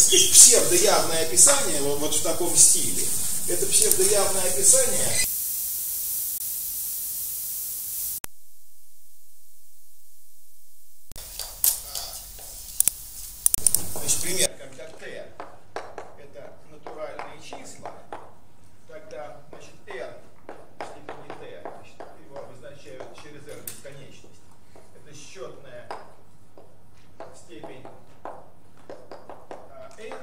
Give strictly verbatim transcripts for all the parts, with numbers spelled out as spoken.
сказать, псевдоявное описание вот, вот в таком стиле. Это псевдоявное описание. Значит, пример, когда t это натуральные числа, тогда, значит, r в степени t, значит, его обозначают через r бесконечность. Это счетная степень n.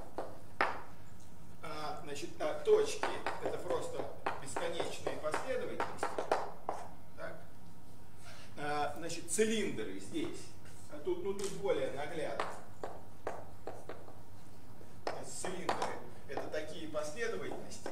А, значит, а точки это просто бесконечные последовательности. Так? А, значит, цилиндры здесь. А тут, ну, тут более наглядно. Цилиндры это такие последовательности,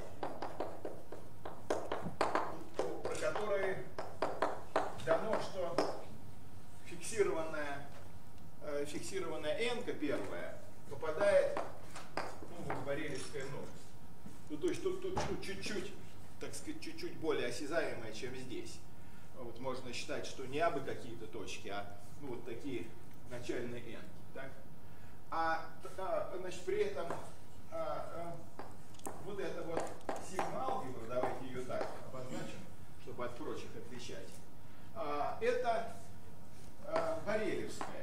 про которые дано, что фиксированная, фиксированная n-ка первая попадает, ну, в барелевское множество. Ну, то есть тут, тут, тут чуть-чуть, так сказать, чуть-чуть более осязаемое, чем здесь. Вот можно считать, что не абы какие-то точки, а ну, вот такие начальные n. Так? А, а значит, при этом а, а, вот эта вот сигма-алгебра, давайте ее так обозначим, чтобы от прочих отличать, а, это а, барелевская,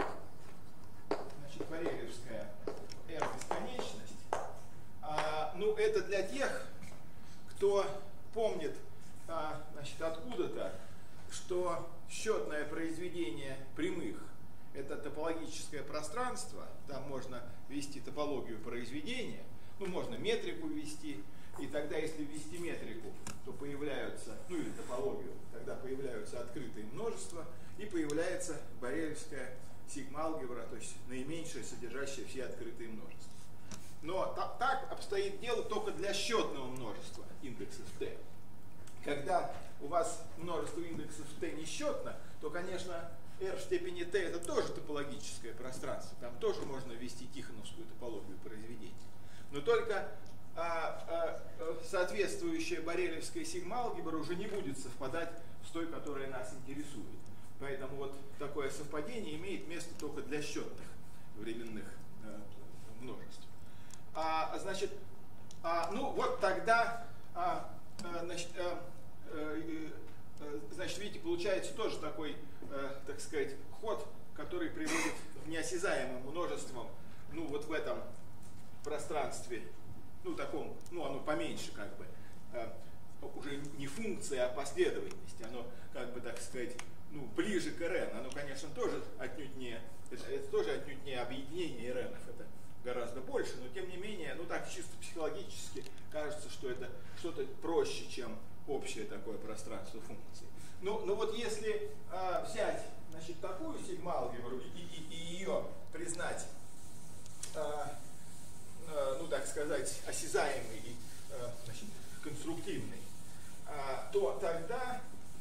значит, барелевская r-бесконечность. А, ну, это для тех, кто помнит, а, значит, откуда-то, что счетное произведение прямых это топологическое пространство, там можно ввести топологию произведения, ну, можно метрику ввести, и тогда, если ввести метрику, то появляются, ну, или топологию, тогда появляются открытые множества, и появляется барелевская сигма-алгебра, то есть наименьшее, содержащее все открытые множества. Но так, так обстоит дело только для счетного множества индексов t. Когда у вас множество индексов t несчетно, то, конечно, r в степени t это тоже топологическое пространство. Там тоже можно ввести тихоновскую топологию произведения. Но только а, а, соответствующая барелевская сигма-алгебра уже не будет совпадать с той, которая нас интересует. Поэтому вот такое совпадение имеет место только для счетных временных а, множеств. А, значит, а, ну вот тогда, а, а, значит, а, а, Значит, видите, получается тоже такой, э, так сказать, ход, который приводит к неосязаемым множествам, ну, вот в этом пространстве, ну, таком, ну, оно поменьше, как бы, э, уже не функция, а последовательность, оно, как бы, так сказать, ну, ближе к РН, оно, конечно, тоже отнюдь не, это, это тоже отнюдь не объединение РНов, это гораздо больше, но, тем не менее, ну, так, чисто психологически кажется, что это что-то проще, чем общее такое пространство функций. Ну, ну вот если э, взять, значит, такую сигма-алгебру и, и, и ее признать, э, э, ну, так сказать, осязаемой и э, значит, конструктивной, э, то тогда,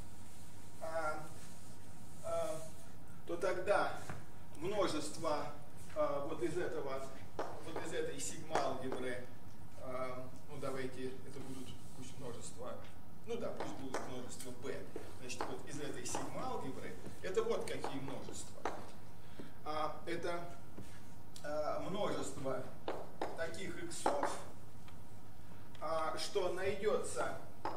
э, э, то тогда множество э, вот из этого, вот из этой сигма-алгебры, э, ну, давайте, это будут пусть множество, ну да, пусть будут множество b. Значит, вот из этой сигма-алгебры это вот какие множества. А, это а, множество таких иксов, а, что найдется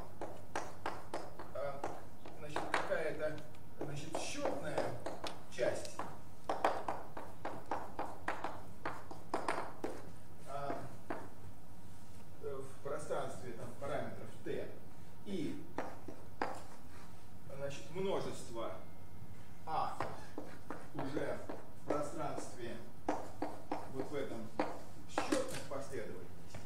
а, значит, какая-то, значит, счетная часть а, в пространстве там, параметров t. И, значит, множество а уже в пространстве вот в этом счетных последовательностей,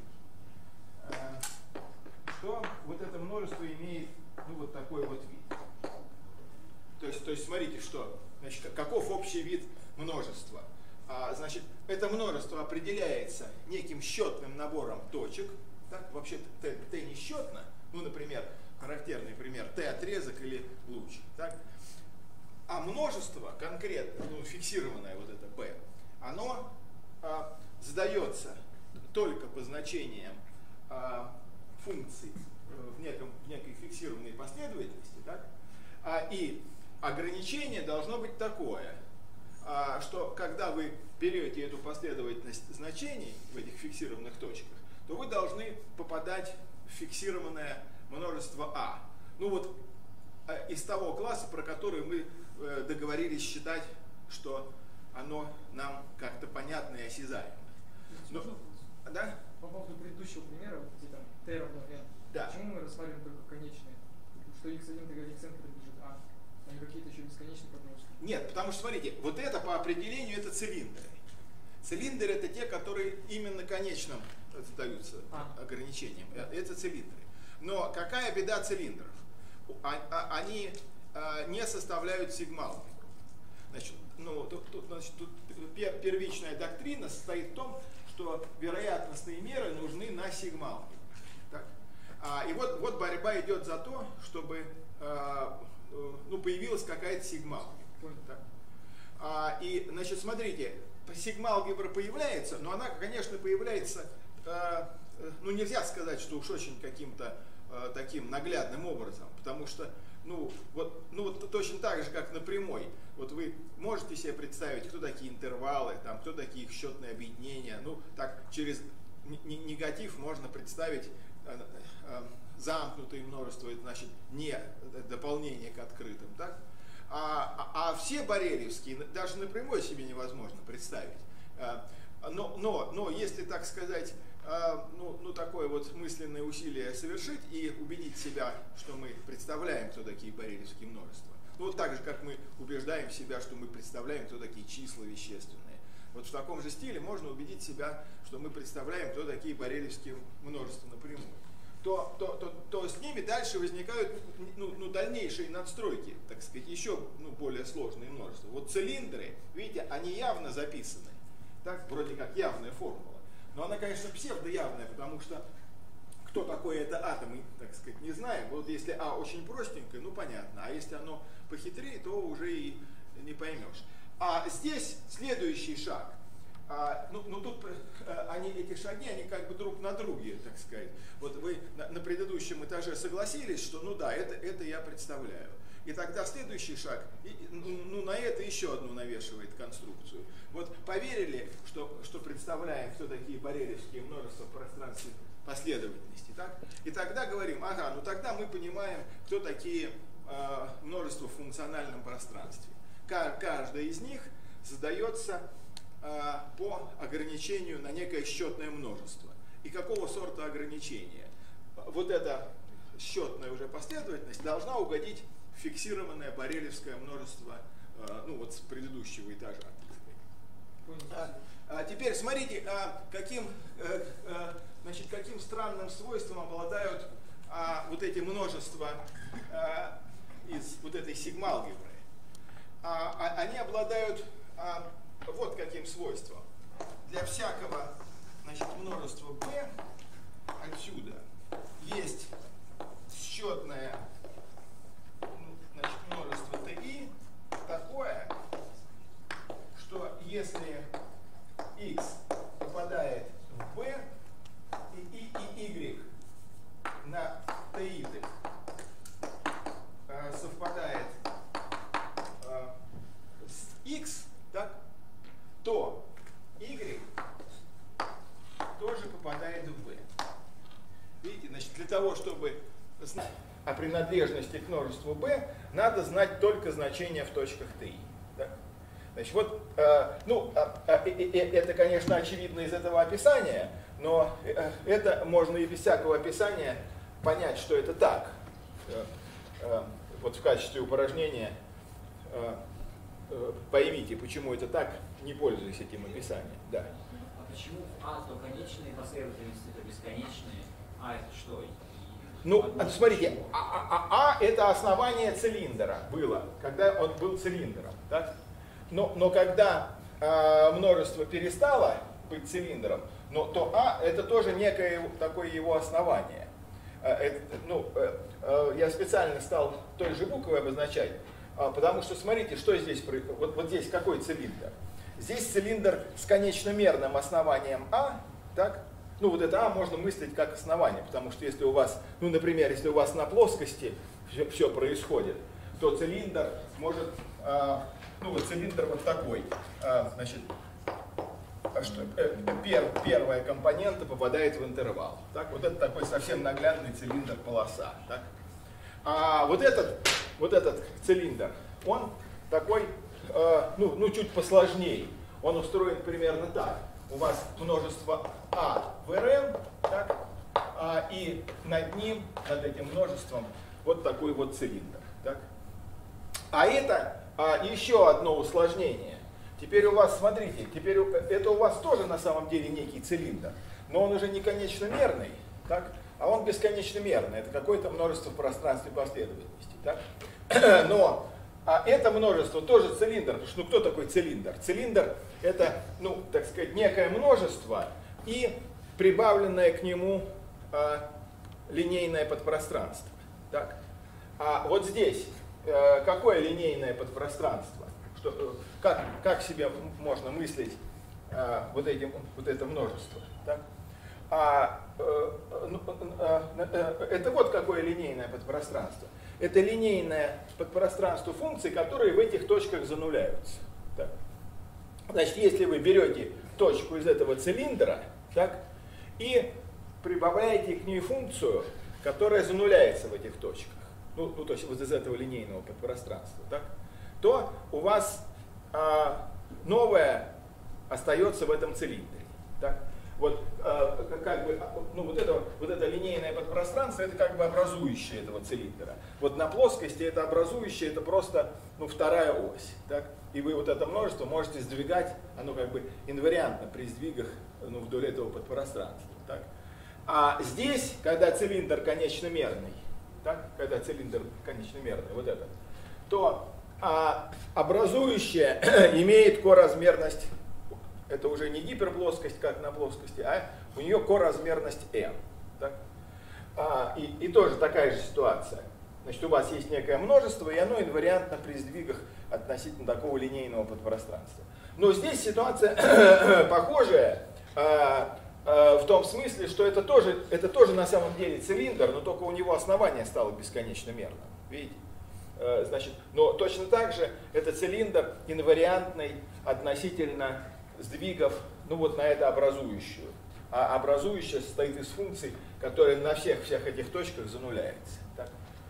что вот это множество имеет, ну, вот такой вот вид. То есть, то есть смотрите, что, значит, каков общий вид множества. А, значит, это множество определяется неким счетным набором точек. Так, вообще t, t несчетно. Ну, например, характерный пример t-отрезок или луч. Так? А множество конкретно, ну, фиксированное вот это b, оно а, задается только по значениям а, функций в, неком, в некой фиксированной последовательности. Так? А, и ограничение должно быть такое, что когда вы берете эту последовательность значений в этих фиксированных точках, то вы должны попадать в фиксированное множество А. Ну вот из того класса, про который мы договорились считать, что оно нам как-то понятно и осязаемо. Но, да? По поводу предыдущего примера, где там t равно n, да. Почему мы рассматриваем только конечные? Что икс один тогда икс эн принадлежит А, а не какие-то еще бесконечные подмножества? Нет, потому что, смотрите, вот это по определению это цилиндры. Цилиндры это те, которые именно конечным задаются а. ограничением. Это цилиндры. Но какая беда цилиндров? Они не составляют сигма-алгебру. Значит, ну, тут, тут, значит, тут первичная доктрина состоит в том, что вероятностные меры нужны на сигма-алгебру. А, и вот, вот борьба идет за то, чтобы а, ну, появилась какая-то сигма-алгебра. А, и, значит, смотрите, сигма-алгебра появляется, но она, конечно, появляется, а, ну, нельзя сказать, что уж очень каким-то а, таким наглядным образом, потому что, ну вот, ну, вот точно так же, как на прямой, вот вы можете себе представить, кто такие интервалы, там, кто такие их счетные объединения, ну, так, через негатив можно представить замкнутые множества, это значит не дополнение к открытым, так? А, а, а все борелевские даже напрямую себе невозможно представить. Но, но, но если, так сказать, ну, ну такое вот мысленное усилие совершить и убедить себя, что мы представляем, кто такие борелевские множества, ну вот так же, как мы убеждаем себя, что мы представляем, кто такие числа вещественные. Вот в таком же стиле можно убедить себя, что мы представляем, кто такие борелевские множества напрямую. То, то, то, то с ними дальше возникают ну, ну, дальнейшие надстройки, так сказать, еще ну, более сложные множества. Вот цилиндры, видите, они явно записаны, так, вроде как явная формула. Но она, конечно, псевдоявная, потому что кто такой это А, мы, так сказать, не знаем. Вот если А очень простенькое, ну понятно, а если оно похитрее, то уже и не поймешь. А здесь следующий шаг. А, ну, ну тут а, они, эти шаги, они как бы друг на друге, так сказать. Вот вы на, на предыдущем этаже согласились, что ну да, это, это я представляю. И тогда следующий шаг, и, ну, ну на это еще одну навешивает конструкцию. Вот поверили, что, что представляем, кто такие борелевские множества в пространстве последовательности, так? И тогда говорим, ага, ну тогда мы понимаем, кто такие э, множества в функциональном пространстве. Каждое из них задается э, по ограничению на некое счетное множество. И какого сорта ограничения? Вот эта счетная уже последовательность должна угодить в фиксированное борелевское множество э, ну вот с предыдущего этажа. А, а теперь смотрите, а, каким, а, а, значит, каким странным свойством обладают а, вот эти множества а, из вот этой сигма-алгебры. А, а, они обладают а, вот каким свойством. Для всякого, значит, множества b отсюда есть счетное, значит, множество ti такое, что если x попадает в b и, и, и y на ti э, совпадает э, с x, так, то y тоже попадает в b. Видите, значит, для того, чтобы знать о принадлежности к множеству b, надо знать только значение в точках ti. Так? Значит, вот, э, ну, э, э, э, это, конечно, очевидно из этого описания, но э, это можно и без всякого описания понять, что это так. Э, э, вот в качестве упражнения э, э, поймите, почему это так, не пользуясь этим описанием. Да. А почему А то конечные последовательности, это бесконечные, а это что? Ну, смотрите, а, а, а, а это основание цилиндра было, когда он был цилиндром. Так? Но, но когда э, множество перестало быть цилиндром, но, то А это тоже некое такое его основание. Э, это, ну, э, э, я специально стал той же буквой обозначать, э, потому что смотрите, что здесь происходит. Вот, вот здесь какой цилиндр? Здесь цилиндр с конечномерным основанием А, так? Ну вот это А можно мыслить как основание, потому что если у вас, ну например, если у вас на плоскости все, все происходит, то цилиндр может а, ну вот цилиндр вот такой, а, значит, что пер, первая компонента попадает в интервал. Так? Вот это такой совсем наглядный цилиндр полоса. Так? А вот этот, вот этот цилиндр, он такой, э, ну, ну чуть посложнее. Он устроен примерно так. У вас множество А в РН, так? А, и над ним, над этим множеством, вот такой вот цилиндр. Так? А это а, еще одно усложнение. Теперь у вас, смотрите, теперь это у вас тоже на самом деле некий цилиндр, но он уже не конечномерный, так? А он бесконечномерный. Это какое-то множество в пространстве последовательности. Так? Но а это множество тоже цилиндр. Потому что ну, кто такой цилиндр? Цилиндр это, ну, так сказать, некое множество и прибавленное к нему а, линейное подпространство. Так? А вот здесь а, какое линейное подпространство? Что, как, как себе можно мыслить а, вот, этим, вот это множество? Так? А, э, э, э, это вот какое линейное подпространство. Это линейное подпространство функций, которые в этих точках зануляются. Так. Значит, если вы берете точку из этого цилиндра, так, и прибавляете к ней функцию, которая зануляется в этих точках, ну, ну то есть вот из этого линейного подпространства, так, то у вас а, новое остается в этом цилиндре. Так? Вот, а, как бы, ну, вот, это, вот это линейное подпространство, это как бы образующее этого цилиндра. Вот на плоскости это образующее, это просто ну, вторая ось. Так? И вы вот это множество можете сдвигать, оно как бы инвариантно при сдвигах ну, вдоль этого подпространства. Так? А здесь, когда цилиндр конечномерный, так? Когда цилиндр конечномерный, вот этот, то а образующее имеет коразмерность, это уже не гиперплоскость, как на плоскости, а у нее коразмерность m. Так? А, и, и тоже такая же ситуация. Значит, у вас есть некое множество, и оно инвариантно при сдвигах относительно такого линейного подпространства. Но здесь ситуация похожая а, а, в том смысле, что это тоже, это тоже на самом деле цилиндр, но только у него основание стало бесконечно мерным. Видите? Значит, но точно так же это цилиндр инвариантный относительно сдвигов ну вот на это образующую. А образующая состоит из функций, которые на всех, всех этих точках зануляется. Так?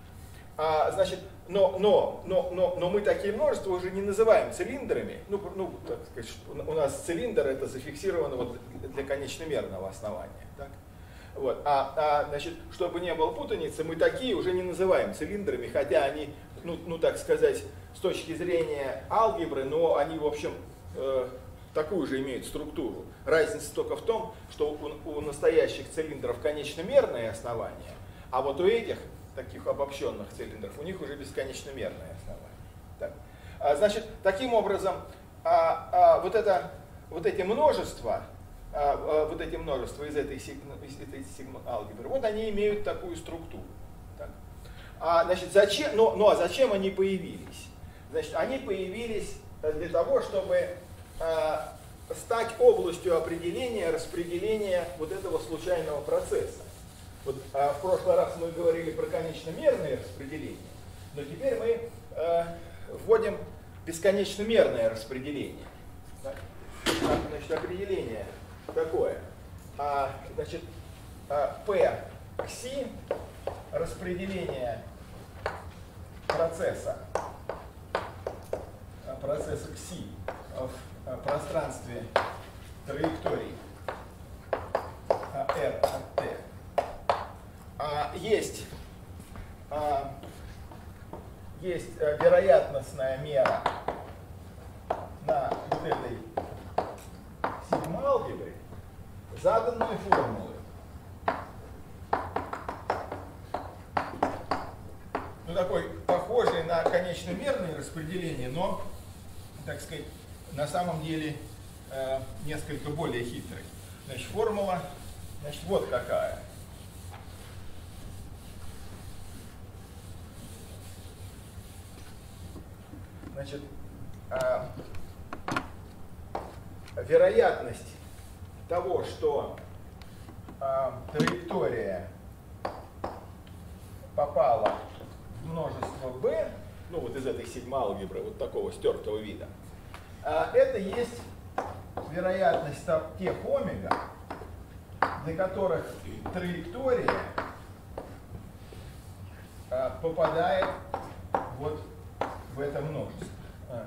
А, значит, но, но, но, но, но мы такие множества уже не называем цилиндрами. Ну, ну, так сказать, у нас цилиндр это зафиксировано вот для конечномерного основания. Так? Вот. А, а значит, чтобы не было путаницы, мы такие уже не называем цилиндрами, хотя они, ну, ну так сказать, с точки зрения алгебры, но они, в общем, э, такую же имеют структуру. Разница только в том, что у, у настоящих цилиндров конечномерное основание, а вот у этих, таких обобщенных цилиндров, у них уже бесконечномерное основание. Так. А, значит, таким образом, а, а, вот, это, вот эти множества, а, а, вот эти множества из этой, из этой сигма-алгебры, вот они имеют такую структуру. Так. А, значит, зачем, ну, ну а зачем они появились? Значит, они появились для того, чтобы а, стать областью определения, распределения вот этого случайного процесса. Вот, а, в прошлый раз мы говорили про конечномерное распределение, но теперь мы а, вводим бесконечномерное распределение. Так? Значит, определение такое. А, значит, а, P кси распределение процесса, процесса кси в пространстве траекторий R от T. А, есть, а, есть вероятностная мера на вот этой сигма-алгебре заданной формулы. Ну, такой похожий на конечномерное распределение, но, так сказать, на самом деле э, несколько более хитрый. Значит, формула, значит, вот какая. Значит, э, вероятность того, что э, траектория попала в множество b, ну вот из этой сигма-алгебры, вот такого стертого вида, а, это есть вероятность тех омега, для которых траектория а, попадает вот в это множество. А.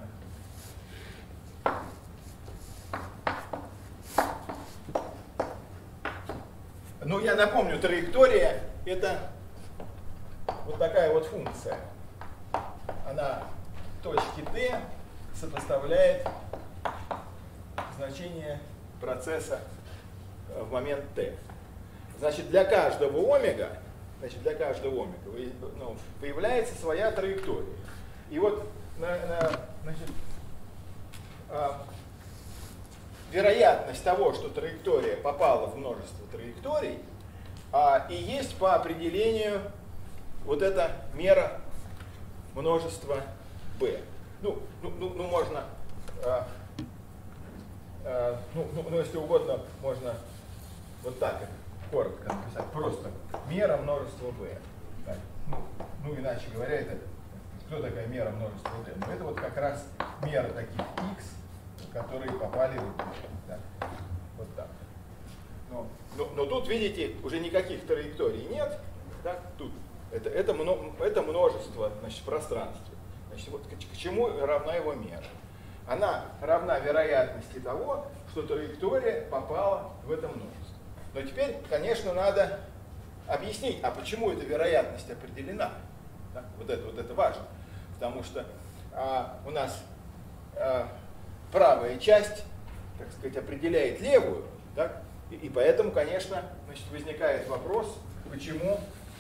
Ну, я напомню, траектория — это вот такая вот функция. Она в точке t сопоставляет значение процесса в момент t. Значит, для каждого омега, значит, для каждого омега ну, появляется своя траектория. И вот на, на, значит, а, вероятность того, что траектория попала в множество траекторий, а, и есть по определению вот эта мера множества b. Ну, ну, ну, ну можно, а, а, ну, ну, ну, если угодно, можно вот так коротко написать. Просто мера множества b. Так, ну, ну, иначе говоря, это кто такая мера множества t? Ну, это вот как раз мера таких x, которые попали в да, вот так. Но, но, но тут, видите, уже никаких траекторий нет. Да, тут это, это, это множество, значит, пространства. Значит, вот к, к чему равна его мера? Она равна вероятности того, что траектория попала в это множество. Но теперь, конечно, надо объяснить, а почему эта вероятность определена. Да? Вот, это, вот это важно. Потому что а, у нас а, правая часть, так сказать, определяет левую. Так? И, и поэтому, конечно, значит, возникает вопрос, почему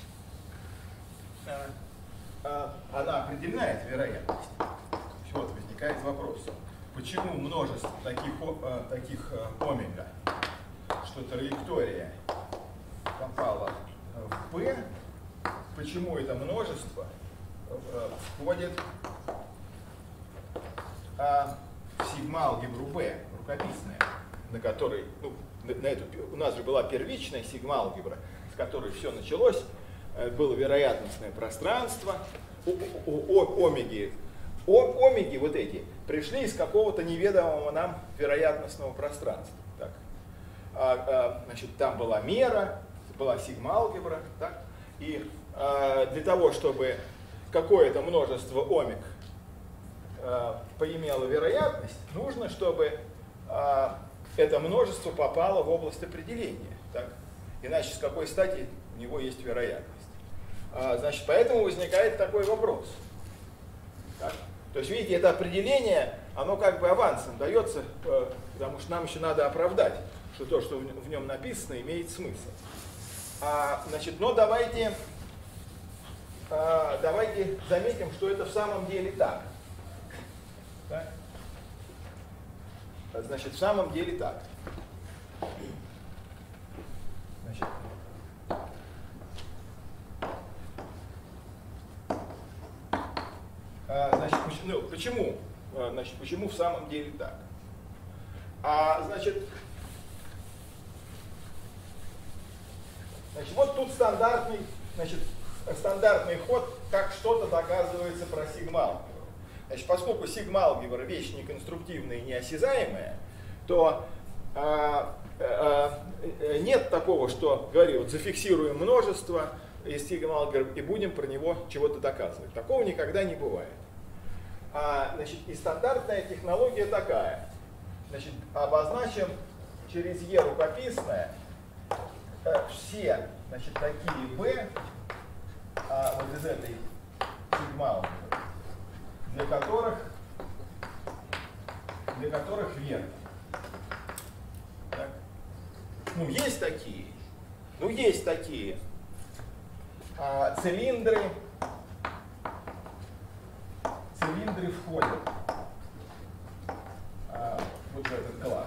а, а, она определяет вероятность. Вот возникает вопрос, почему множество таких, а, таких а, омега, что траектория попала в P, почему это множество а, входит а, в сигма-алгебру B, рукописная, на которой, ну, на, на эту, у нас же была первичная сигма-алгебра, с которой все началось, было вероятностное пространство, о, о, о, омеги, о, омеги вот эти пришли из какого-то неведомого нам вероятностного пространства. Так. А, а, значит, там была мера, была сигма-алгебра, так? И а, для того, чтобы какое-то множество омег а, поимело вероятность, нужно, чтобы а, это множество попало в область определения. Так? Иначе с какой стати у него есть вероятность? А, значит, поэтому возникает такой вопрос. Так? То есть, видите, это определение, оно как бы авансом дается, потому что нам еще надо оправдать, что то, что в нем написано, имеет смысл. А, значит, но давайте, а, давайте заметим, что это в самом деле так. Так? Значит, в самом деле так. Значит, а, значит, ну, почему? Значит, почему в самом деле так? А, значит, значит, вот тут стандартный, значит, стандартный ход, как что-то доказывается про сигма-алгебру. Значит, поскольку сигма-алгебра вещь неконструктивная и неосязаемая, то а, а, нет такого, что, говори, вот зафиксируем множество из сигма-алгебры и будем про него чего-то доказывать. Такого никогда не бывает. А, значит, и стандартная технология такая. Значит, обозначим через Е рукописное все, значит, такие b а, вот из этой сигма-алгебры, для которых, для которых верно. Так. Ну, есть такие. Ну, есть такие а, цилиндры. Цилиндры входят а, вот в этот класс.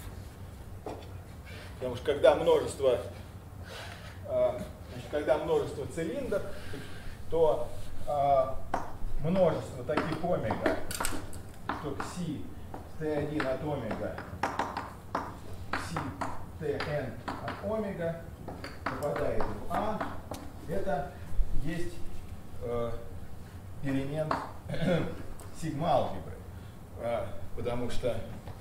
Потому что когда множество, а, значит, когда множество цилиндров, то а, множество таких омега, что кси тэ один от омега, кси тэ эн от омега попадает в А, это есть э, элемент сигма-алгебры. Потому что,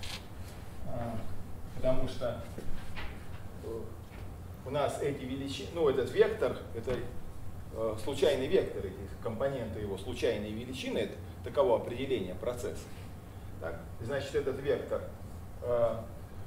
потому что у нас эти величины, ну этот вектор, это случайный вектор, эти компоненты его случайные величины, это таково определение процесса. Так, значит, этот вектор э,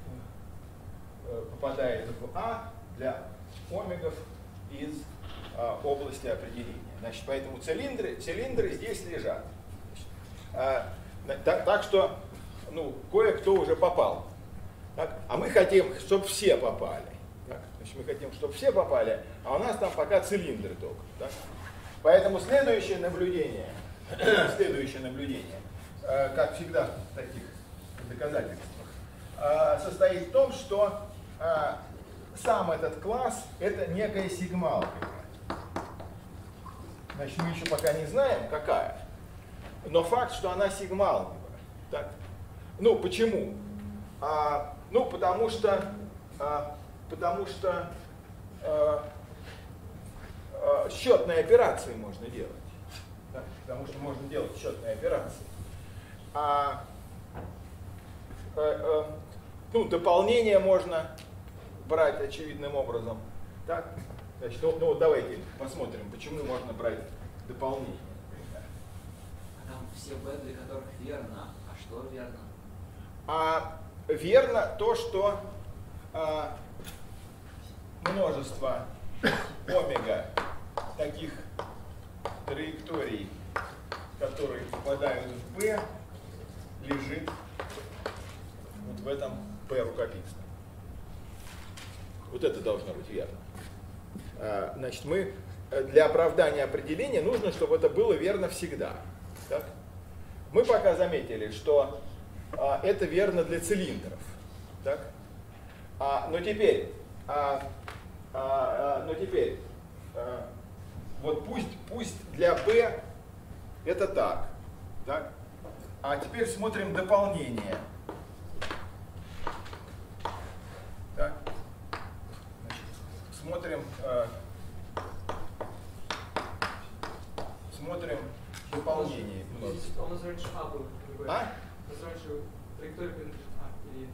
э, попадает в А для омегов из э, области определения. Значит, поэтому цилиндры, цилиндры здесь лежат. Значит, э, так, так что, ну, кое-кто уже попал. Так, а мы хотим, чтобы все попали. Так, значит, мы хотим, чтобы все попали, а у нас там пока цилиндры только. Так? Поэтому следующее наблюдение, следующее наблюдение, э, как всегда в таких доказательствах, э, состоит в том, что э, сам этот класс это некая сигма-алгебра. Значит, мы еще пока не знаем, какая, но факт, что она сигма-алгебра. Так? Ну, почему? А, ну, потому что, а, потому что а, а, счетные операции можно делать. Так? Потому что можно делать счетные операции. А, а, а, ну, дополнение можно брать очевидным образом. Так? Значит, ну, ну, давайте посмотрим, почему можно брать дополнение. А там все b, для которых верно. А что верно? А верно то, что а, множество омега таких траекторий, которые попадают в B, лежит вот в этом P рукописном. Вот это должно быть верно. А, значит, мы для оправдания определения нужно, чтобы это было верно всегда. Так? Мы пока заметили, что а, это верно для цилиндров. Так? А, но теперь, а, а, а, но теперь а, вот пусть, пусть для B это так, так. А теперь смотрим дополнение. Так. Значит, смотрим, а, смотрим дополнение. У нас раньше А был. А? У нас раньше траектория принадлежит А или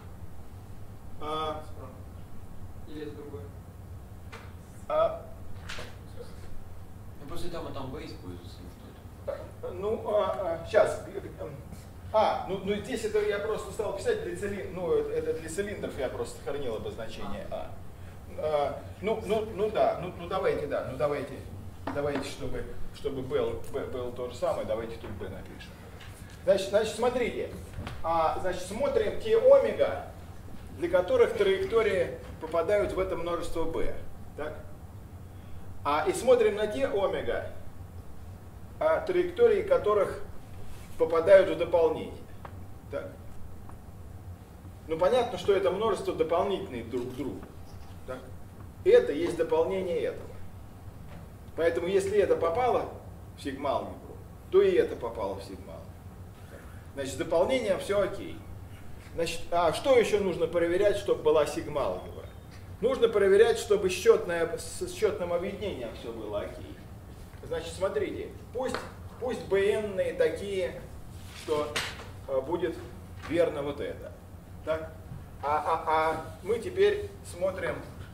А, справа. Или это другое? а, Ну, просто там и там B используется. ну, а, а, сейчас. А, ну, ну здесь это я просто стал писать для цилиндров, ну, это для цилиндров я просто сохранил обозначение А. А, ну, ну, ну да, ну, ну давайте, да, ну давайте, давайте, чтобы, чтобы был, был то же самое, давайте тут B напишем. Значит, значит смотрите, а, значит, смотрим те омега, для которых траектории попадают в это множество B. Так? А, и смотрим на те омега, а, траектории которых попадают в дополнение. Так? Ну понятно, что это множество дополнительные друг к другу. Так? Это есть дополнение этого. Поэтому если это попало в сигма-алгебру, то и это попало в сигма-алгебру. Значит, с дополнением все окей. Значит, а что еще нужно проверять, чтобы была сигма-алгебра? Нужно проверять, чтобы счетное, с счетным объединением все было окей. Значит, смотрите, пусть, пусть bn-ные такие, что а, будет верно вот это. Так? А, а, а мы теперь смотрим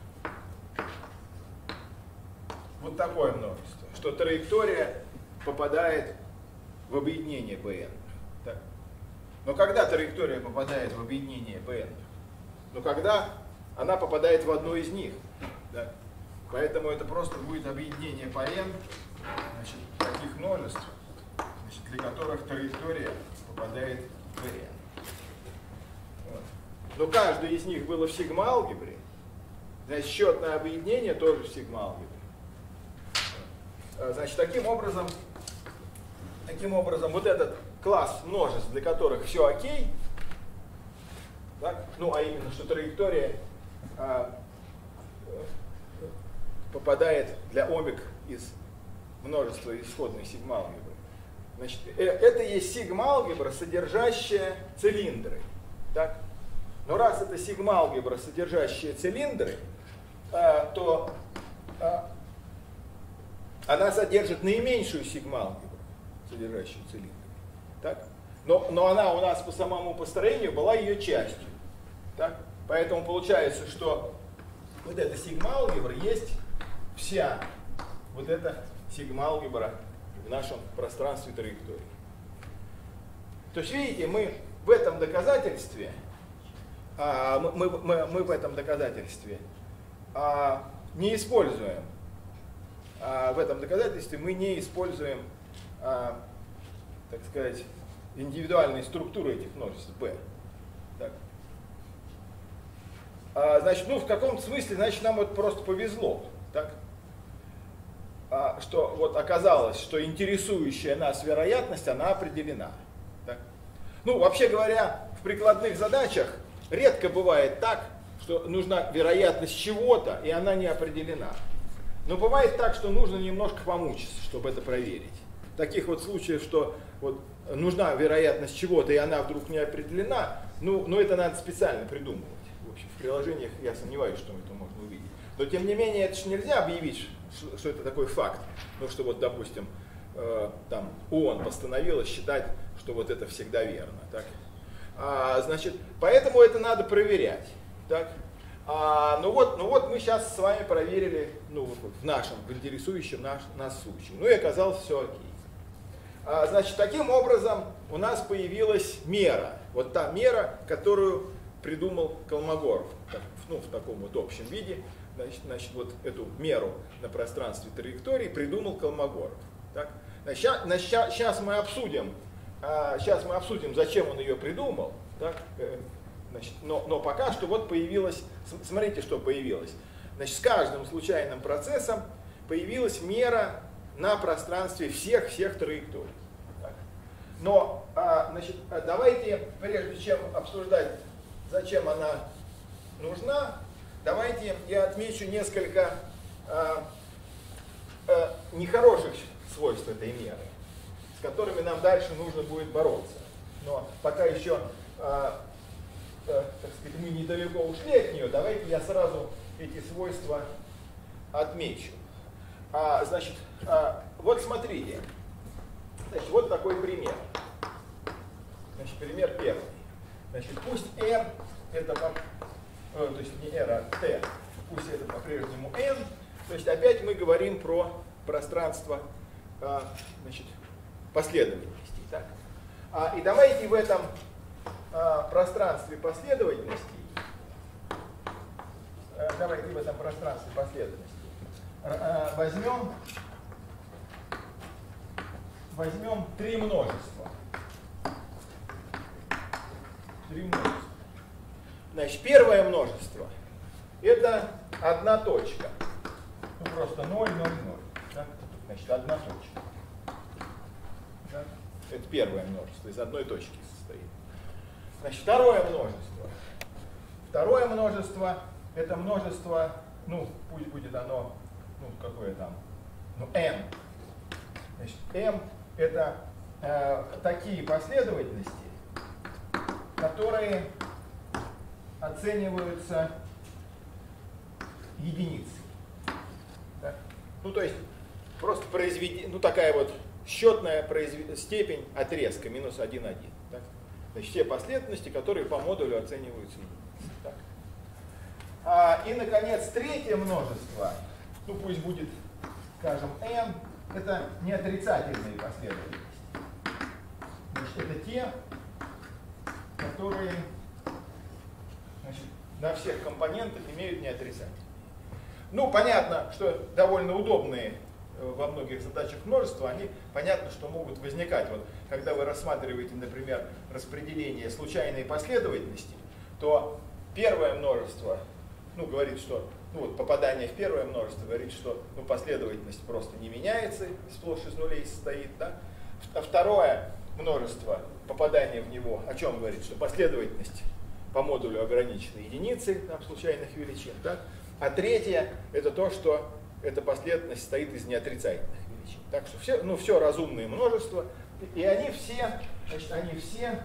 вот такое множество, что траектория попадает в объединение bn. Так? Но когда траектория попадает в объединение bn? Ну когда она попадает в одну из них. Да? Поэтому это просто будет объединение по n, значит, таких множеств, значит, для которых траектория попадает в n. Вот. Но каждый из них было в сигма-алгебре, значит, счетное объединение тоже в сигма-алгебре. Значит, таким образом, таким образом, вот этот класс множеств, для которых все окей, так, ну а именно, что траектория а, попадает для омег из множества исходной сигма-алгебры. Значит, это есть сигма-алгебра, содержащая цилиндры. Так? Но раз это сигма-алгебра, содержащая цилиндры, а, то а, она содержит наименьшую сигма-алгебру. содержащую цилиндр. Так? Но, но она у нас по самому построению была ее частью. Так? Поэтому получается, что вот эта сигма-алгебра есть вся вот эта сигма-алгебра в нашем пространстве траектории. То есть, видите, мы в этом доказательстве, а, мы, мы, мы в этом доказательстве а, не используем, а, в этом доказательстве мы не используем, а, так сказать, индивидуальные структуры этих множеств b. Так. А, значит, ну в каком-то смысле, значит, нам вот просто повезло, так? А, что вот оказалось, что интересующая нас вероятность, она определена. Так? Ну, вообще говоря, в прикладных задачах редко бывает так, что нужна вероятность чего-то, и она не определена. Но бывает так, что нужно немножко помучиться, чтобы это проверить. Таких вот случаев, что вот нужна вероятность чего-то, и она вдруг не определена, ну, ну это надо специально придумывать. В общем, в приложениях я сомневаюсь, что это можно увидеть. Но тем не менее, это же нельзя объявить, что, что это такой факт. Ну, что вот, допустим, э, там ООН постановила считать, что вот это всегда верно. Так? А, значит, поэтому это надо проверять. Так? А, ну, вот, ну вот мы сейчас с вами проверили, ну, в нашем, в интересующем наш, нас случае. Ну и оказалось все окей. А, значит, таким образом у нас появилась мера. Вот та мера, которую придумал Колмогоров. Так, ну, в таком вот общем виде. Значит, значит, вот эту меру на пространстве траектории придумал Колмогоров. Так? Значит, сейчас мы обсудим, сейчас мы обсудим, зачем он ее придумал. Так? Значит, но, но пока что вот появилось, смотрите, что появилось. Значит, с каждым случайным процессом появилась мера на пространстве всех-всех траекторий. Так? Но значит, давайте, прежде чем обсуждать, зачем она нужна, давайте я отмечу несколько э, э, нехороших свойств этой меры, с которыми нам дальше нужно будет бороться. Но пока еще, э, э, так сказать, мы недалеко ушли от нее, давайте я сразу эти свойства отмечу. А, значит, а, вот смотрите, значит, вот такой пример. Значит, пример первый. Значит, пусть R это то есть не R, а T, пусть это по-прежнему N, то есть опять мы говорим про пространство, значит, последовательностей. Так? А, и давайте в этом а, пространстве последовательностей, а, давайте в этом пространстве последовательностей а, возьмем, возьмем три множества. Три множества. Значит, первое множество – это одна точка. Ну, просто ноль, ноль, ноль. Да? Значит, одна точка. Да? Это первое множество, из одной точки состоит. Значит, второе множество. Второе множество – это множество, ну, пусть будет оно, ну, какое там, ну, m. Значит, m – это э, такие последовательности, которые оцениваются единицей. Да? Ну, то есть, просто произведение, ну, такая вот счетная произвед... степень отрезка, минус один, один. Да? Значит, все последовательности, которые по модулю оцениваются единицей. Да? А, и, наконец, третье множество, ну, пусть будет, скажем, n, это неотрицательные последовательности. Значит, это те, которые, значит, на всех компонентах имеют неотрицательные. Ну, понятно, что довольно удобные во многих задачах множества, они, понятно, что могут возникать. Вот, когда вы рассматриваете, например, распределение случайной последовательности, то первое множество, ну, говорит, что, ну, вот попадание в первое множество говорит, что, ну, последовательность просто не меняется, сплошь из нулей состоит, да? А второе множество, попадание в него, о чем говорит, что последовательность по модулю ограничена единицей там, случайных величин, да? А третье это то, что эта последовательность состоит из неотрицательных величин. Так что все, ну, все разумные множества, и они все, значит, они все,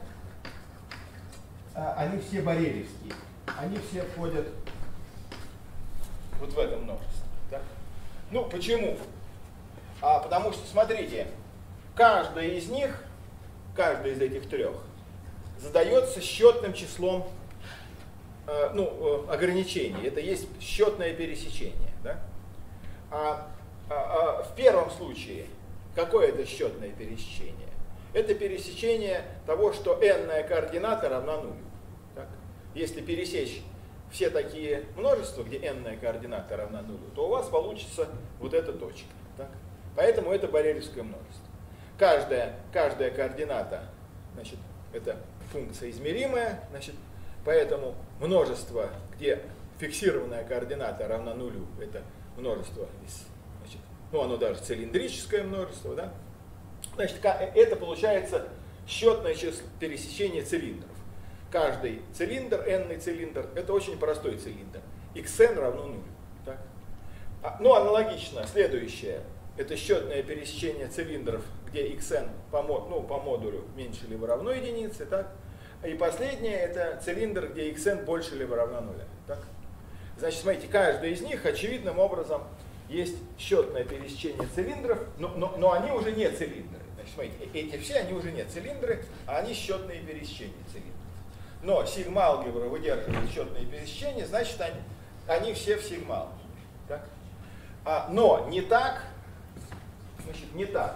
они все борелевские, они все входят вот в это множество. Да? Ну, почему? А, потому что, смотрите, каждая из них, каждая из этих трех, задается счетным числом э, ну, э, ограничений. Это есть счетное пересечение. Да? А, а, а в первом случае, какое это счетное пересечение? Это пересечение того, что n-ная координата равна нулю. Так? Если пересечь все такие множества, где n-ная координата равна нулю, то у вас получится вот эта точка. Так? Поэтому это борелевское множество. Каждая, каждая координата, значит, это функция измеримая, значит, поэтому множество, где фиксированная координата равна нулю, это множество, из, значит, ну оно даже цилиндрическое множество, да? Значит, это получается счетное число пересечения цилиндров. Каждый цилиндр, n-ный цилиндр, это очень простой цилиндр. xn равно нулю. Так? Ну, аналогично, следующее, это счетное пересечение цилиндров, где xn по, ну, по модулю меньше либо равно единице. Так? И последнее, это цилиндр, где xn больше либо равно нуля. Так? Значит, смотрите, каждый из них очевидным образом есть счетное пересечение цилиндров, но, но, но они уже не цилиндры. Значит, смотрите, эти все, они уже не цилиндры, а они счетные пересечения цилиндров. Но сигма-алгебра выдерживает счетные пересечения, значит, они, они все в сигма-алгебре. Так? А, но не так, значит, не так.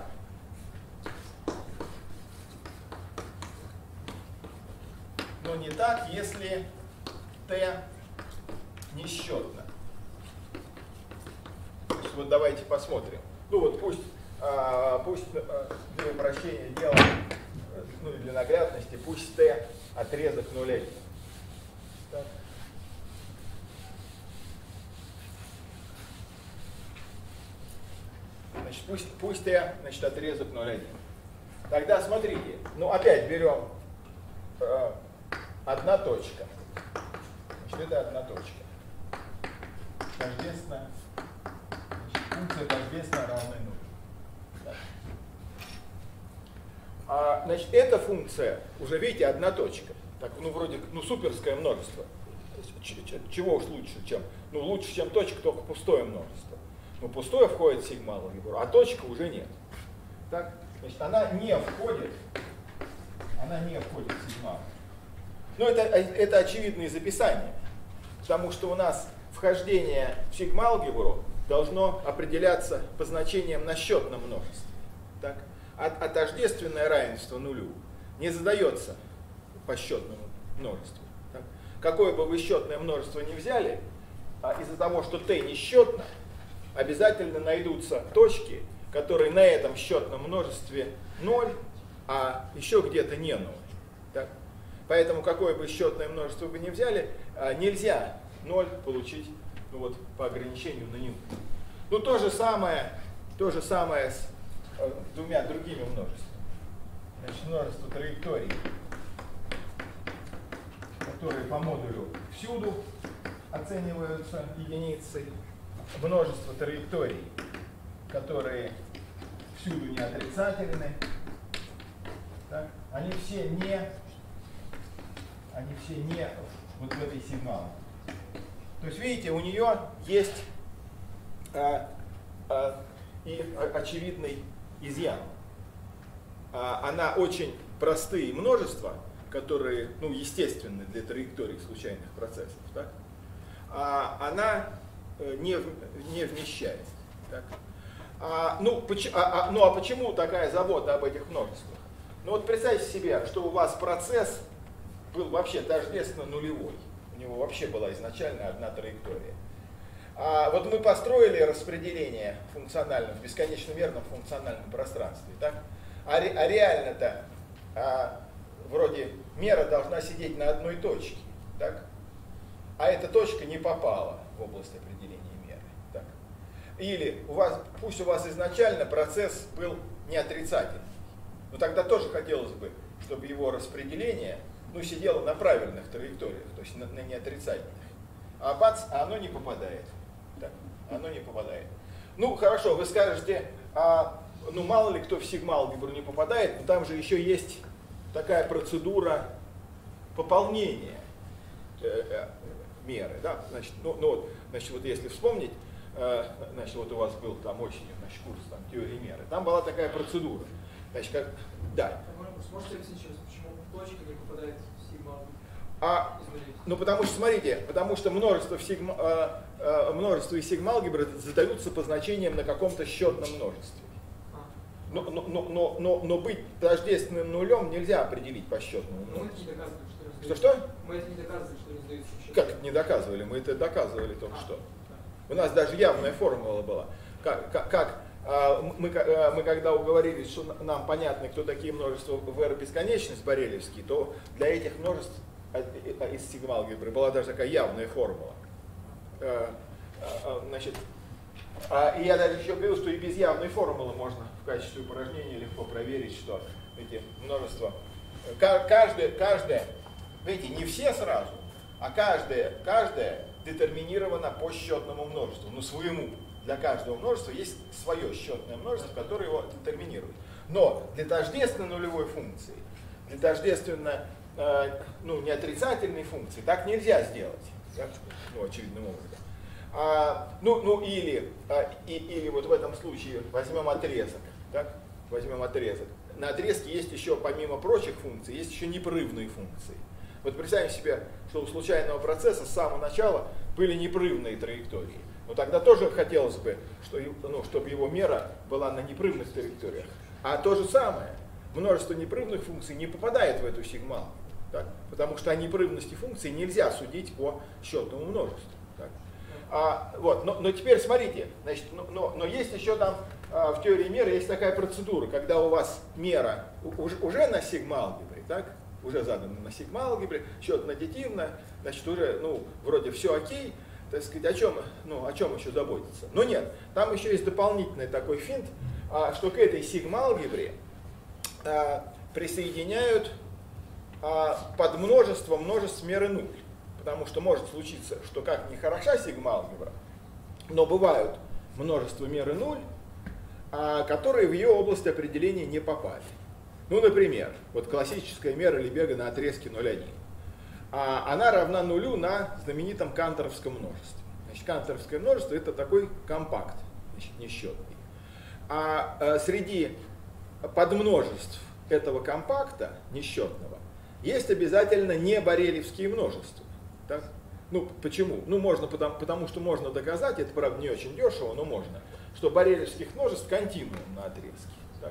Но не так, если t несчетно. Значит, вот давайте посмотрим. Ну вот пусть, а, пусть для упрощения дела, ну и для наглядности, пусть t отрезок нуля. Так. Значит, пусть, пусть t, значит, отрезок ноль один. Тогда смотрите, ну опять берем э, одна точка. Значит, это одна точка. Тождественно, значит, функция тождественно равна нулю. Так. А, значит, эта функция, уже видите, одна точка. Так, ну, вроде, ну, суперское множество. Чего уж лучше, чем? Ну, лучше, чем точка, только пустое множество. Ну, пустое входит в сигма-алгебру, а точка уже нет. Так, значит, она не входит, она не входит в сигма. Ну, это, это очевидно из описания. Потому что у нас вхождение в сигма-алгебру должно определяться по значениям на счетном множестве. Так? А, а тождественное равенство нулю не задается по счетному множеству. Так? Какое бы вы счетное множество ни взяли, а из-за того, что t несчетно, обязательно найдутся точки, которые на этом счетном множестве ноль, а еще где-то не ноль. Так? Поэтому какое бы счетное множество вы ни взяли, нельзя ноль получить, ну вот, по ограничению на ним. Ну то же самое, то же самое с э, двумя другими множествами. Значит, множество траекторий, которые по модулю всюду оцениваются единицей, множество траекторий, которые всюду не отрицательны. Так? Они все не, они все не вот в этой сигнале. То есть, видите, у нее есть а, а, и очевидный изъян. А, она очень простые множества, которые, ну, естественны для траекторий случайных процессов. Так? А она не, не вмещает. Так? А, ну, поч, а, а, ну, а почему такая забота об этих множествах? Ну вот представьте себе, что у вас процесс был вообще тождественно нулевой. У него вообще была изначально одна траектория. А вот мы построили распределение функциональное в бесконечно мерном функциональном пространстве. Так? А, ре, а реально-то а, вроде мера должна сидеть на одной точке. Так? А эта точка не попала в область определения меры. Так? Или у вас, пусть у вас изначально процесс был не отрицательный. Но тогда тоже хотелось бы, чтобы его распределение, ну, сидело на правильных траекториях, то есть на, на неотрицательных. А бац, а оно не попадает. Так, оно не попадает. Ну, хорошо, вы скажете, а, ну, мало ли кто в сигма-алгебру не попадает, но там же еще есть такая процедура пополнения э, э, меры. Да? Значит, ну, ну, вот, значит, вот если вспомнить, э, значит, вот у вас был там осенью, значит, курс там, теории меры, там была такая процедура. Значит, как, да. Можете объяснить еще раз, почему точка не попадает в сигма? А, ну потому что, смотрите, потому что множество, в сигма, э, э, множество из сигма-алгебры задаются по значениям на каком-то счетном множестве. Но, но, но, но, но, но быть тождественным нулем нельзя определить по счетному множеству. Что-что? Мы это не доказывали, что раздаются в счетном. Как это не доказывали? Мы это доказывали только а, что. Да. У нас даже явная формула была. Как, как, как мы, мы когда уговорились, что нам понятно, кто такие множества в R бесконечность борелевские, то для этих множеств из сигма-алгебры была даже такая явная формула. Значит, и я даже еще говорил, что и без явной формулы можно в качестве упражнения легко проверить, что эти множества, каждое, каждое, видите, не все сразу, а каждое, каждое детерминировано по счетному множеству, ну своему. Для каждого множества есть свое счетное множество, которое его детерминирует. Но для тождественно нулевой функции, для тождественно э, ну, неотрицательной функции так нельзя сделать, да? Ну, очевидным образом. А, ну, ну или, а, и, или вот в этом случае возьмем отрезок, так? Возьмем отрезок. На отрезке есть еще, помимо прочих функций, есть еще непрерывные функции. Вот представим себе, что у случайного процесса с самого начала были непрерывные траектории. Но тогда тоже хотелось бы, что, ну, чтобы его мера была на непрерывных траекториях. А то же самое, множество непрерывных функций не попадает в эту сигма, так? Потому что о непрерывности функций нельзя судить по счетному множеству. Так? А, вот, но, но теперь смотрите, значит, но, но, но есть еще там а, в теории меры есть такая процедура, когда у вас мера уже, уже на сигма-алгебре, так? Уже задана на сигма-алгебре, счет аддитивно, значит, уже, ну, вроде все окей. Так сказать, о чем, ну, о чем еще заботиться? Но нет, там еще есть дополнительный такой финт, а, что к этой сигма-алгебре а, присоединяют а, подмножество множеств меры нуль. Потому что может случиться, что как ни хороша сигма-алгебра, но бывают множества меры нуль, а, которые в ее область определения не попали. Ну, например, вот классическая мера Лебега на отрезке ноль один. Она равна нулю на знаменитом канторовском множестве. Значит, канторовское множество это такой компакт, значит, несчетный. А, а среди подмножеств этого компакта несчетного есть обязательно не борелевские множества. Так? Ну, почему? Ну, можно, потому, потому что можно доказать, это, правда, не очень дешево, но можно, что борелевских множеств континуум на отрезке. Так?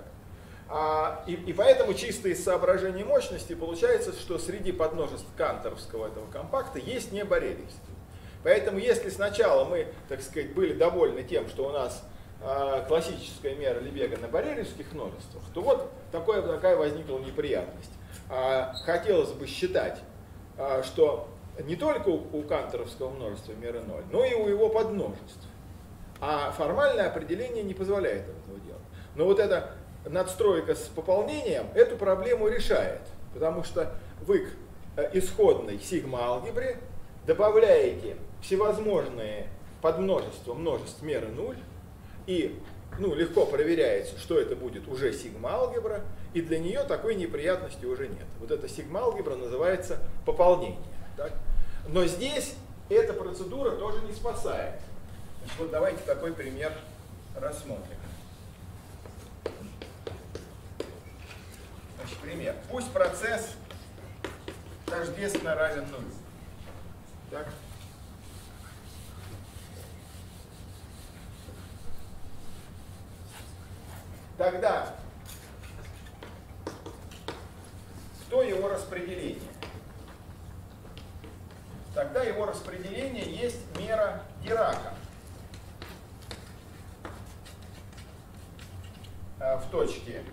А, и, и поэтому чисто из соображений мощности получается, что среди подмножеств канторовского этого компакта есть не борелевские. Поэтому если сначала мы, так сказать, были довольны тем, что у нас а, классическая мера Лебега на борелевских множествах, то вот такое, такая возникла неприятность. А, хотелось бы считать, а, что не только у, у канторовского множества меры ноль, но и у его подмножеств. А формальное определение не позволяет этого делать. Но вот эта надстройка с пополнением эту проблему решает, потому что вы к исходной сигма-алгебре добавляете всевозможные подмножества множеств меры нуль, и ну, легко проверяется, что это будет уже сигма-алгебра, и для нее такой неприятности уже нет. Вот эта сигма-алгебра называется пополнение. Так? Но здесь эта процедура тоже не спасает. Значит, вот давайте такой пример рассмотрим. Значит, пример. Пусть процесс тождественно равен нулю. Так? Тогда кто его распределение? Тогда его распределение есть мера Дирака в точке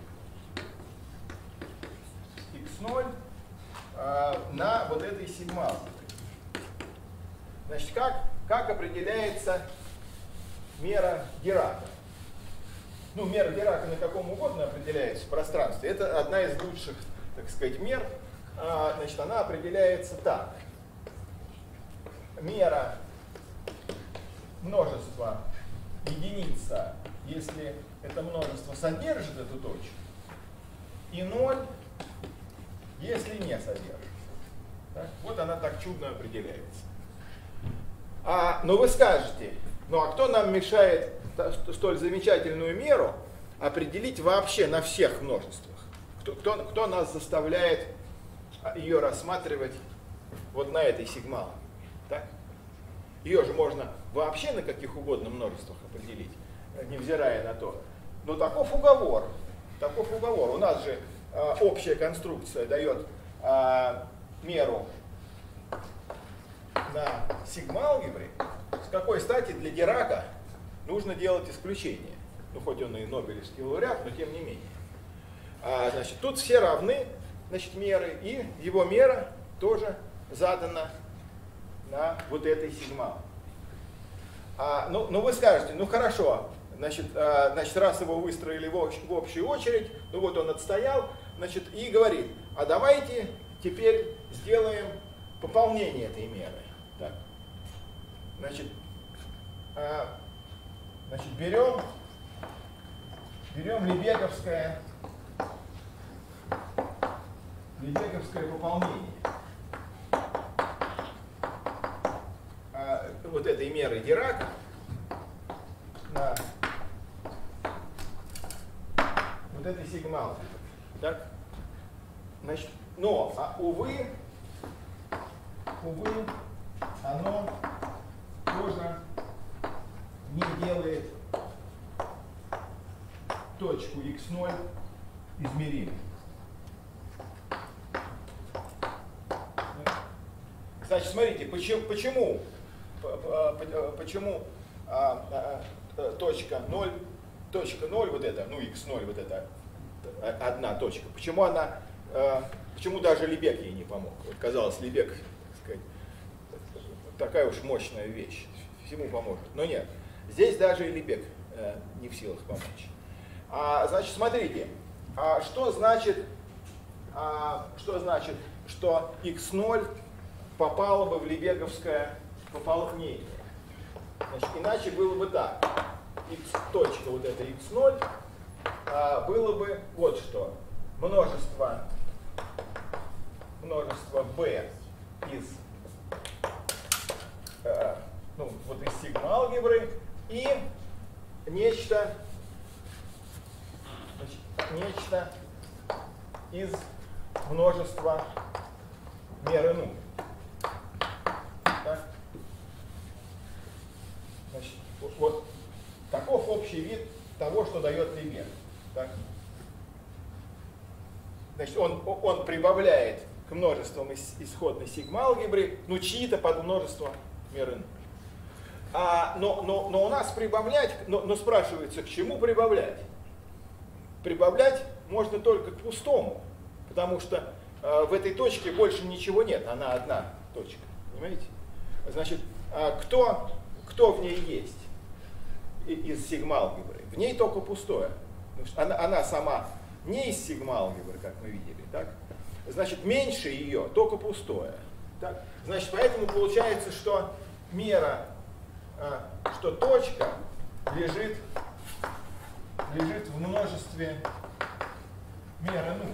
икс ноль на вот этой сигма. Значит, как, как определяется мера Дирака? Ну, мера Дирака на каком угодно определяется в пространстве. Это одна из лучших, так сказать, мер. Значит, она определяется так. Мера множества единица, если это множество содержит эту точку, и ноль, если не содержит. Так? Вот она так чудно определяется. А, но вы скажете, ну а кто нам мешает столь замечательную меру определить вообще на всех множествах. Кто, кто, кто нас заставляет ее рассматривать вот на этой сигмалке? Так? Ее же можно вообще на каких угодно множествах определить, невзирая на то. Но таков уговор. Таков уговор. У нас же э, общая конструкция дает э, меру на сигма-алгебре. С какой стати для Дирака нужно делать исключение? Ну, хоть он и нобелевский лауреат, но тем не менее. А, значит, тут все равны, значит, меры, и его мера тоже задана на вот этой сигма. А, ну, ну, вы скажете, ну хорошо, значит, а, значит, раз его выстроили в, общ, в общую очередь, ну вот он отстоял, значит, и говорит, а давайте теперь сделаем пополнение этой меры. Так. Значит, а, значит, берем, берем Лебеговское, Лебеговское пополнение а, вот этой меры Дирака на вот этой сигмалке. Так? Значит, но, а, увы, увы, оно тоже не делает точку икс ноль измеримой. Значит, смотрите, почему, почему, почему а, а, точка ноль, точка ноль, вот это, ну икс ноль, вот это одна точка, почему она, а, почему даже Лебег ей не помог? Вот казалось, Лебег, так сказать, такая уж мощная вещь, всему поможет. Но нет, здесь даже и Лебег а, не в силах помочь. А, значит, смотрите, а, что значит, а, что значит, что икс ноль попало бы в Лебеговское пополнение. Значит, иначе было бы так. X, точка, вот это икс ноль, а, было бы вот что. Множество, множество b из, а, ну, вот из сигма-алгебры и нечто, значит, нечто из множества меры ну. Так. Значит, вот, вот таков общий вид того, что дает Лебег. Так. Значит, он, он прибавляет к множествам из исходной сигма-алгебры, ну, чьи-то подмножества меры ну. А, но, но, но у нас прибавлять, но, но спрашивается, к чему прибавлять? Прибавлять можно только к пустому, потому что э, в этой точке больше ничего нет, она одна точка, понимаете? Значит, э, кто, кто в ней есть из сигма-алгебры? В ней только пустое. Она, она сама не из сигма-алгебры, как мы видели, так? Значит, меньше ее только пустое. Так? Значит, поэтому получается, что мера, э, что точка лежит, лежит в множестве меры ну.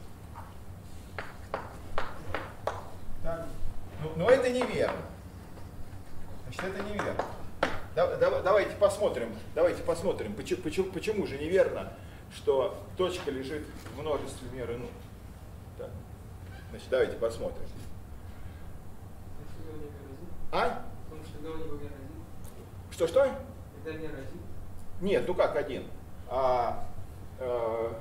Так? Но, но это неверно. Значит, это неверно. Да, да, давайте посмотрим, давайте посмотрим, почему, почему, почему же неверно, что точка лежит в множестве меры ну. Так. Значит, давайте посмотрим. А? Что-что? Это мера один. Нет, ну как один? А, э,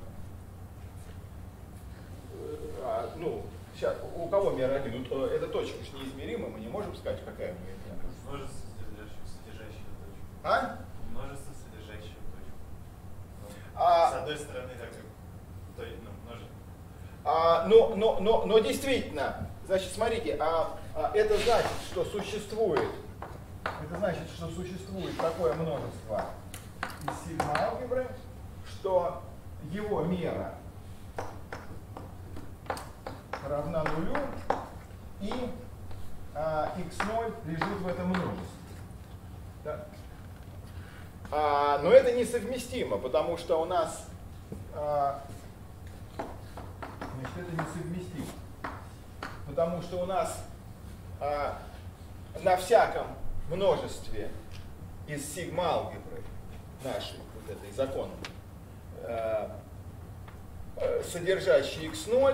а, ну, сейчас, у кого мера один? Ну, эта точка же неизмерима, мы не можем сказать, какая у нее мера. Множество содержащего точку. А? Множество содержащего точку. А, с одной стороны, так как то, ну, множество. А, но, но, но, но действительно, значит, смотрите, а, а это значит, что существует, это значит, что существует такое множество из сигма-алгебры, что его мера равна нулю, и а, икс ноль лежит в этом множестве. Да? А, но это несовместимо, потому что у нас а, значит, это несовместимо. Потому что у нас а, на всяком множестве из сигма-алгебры нашей, вот этой законной, э, э, содержащий икс ноль,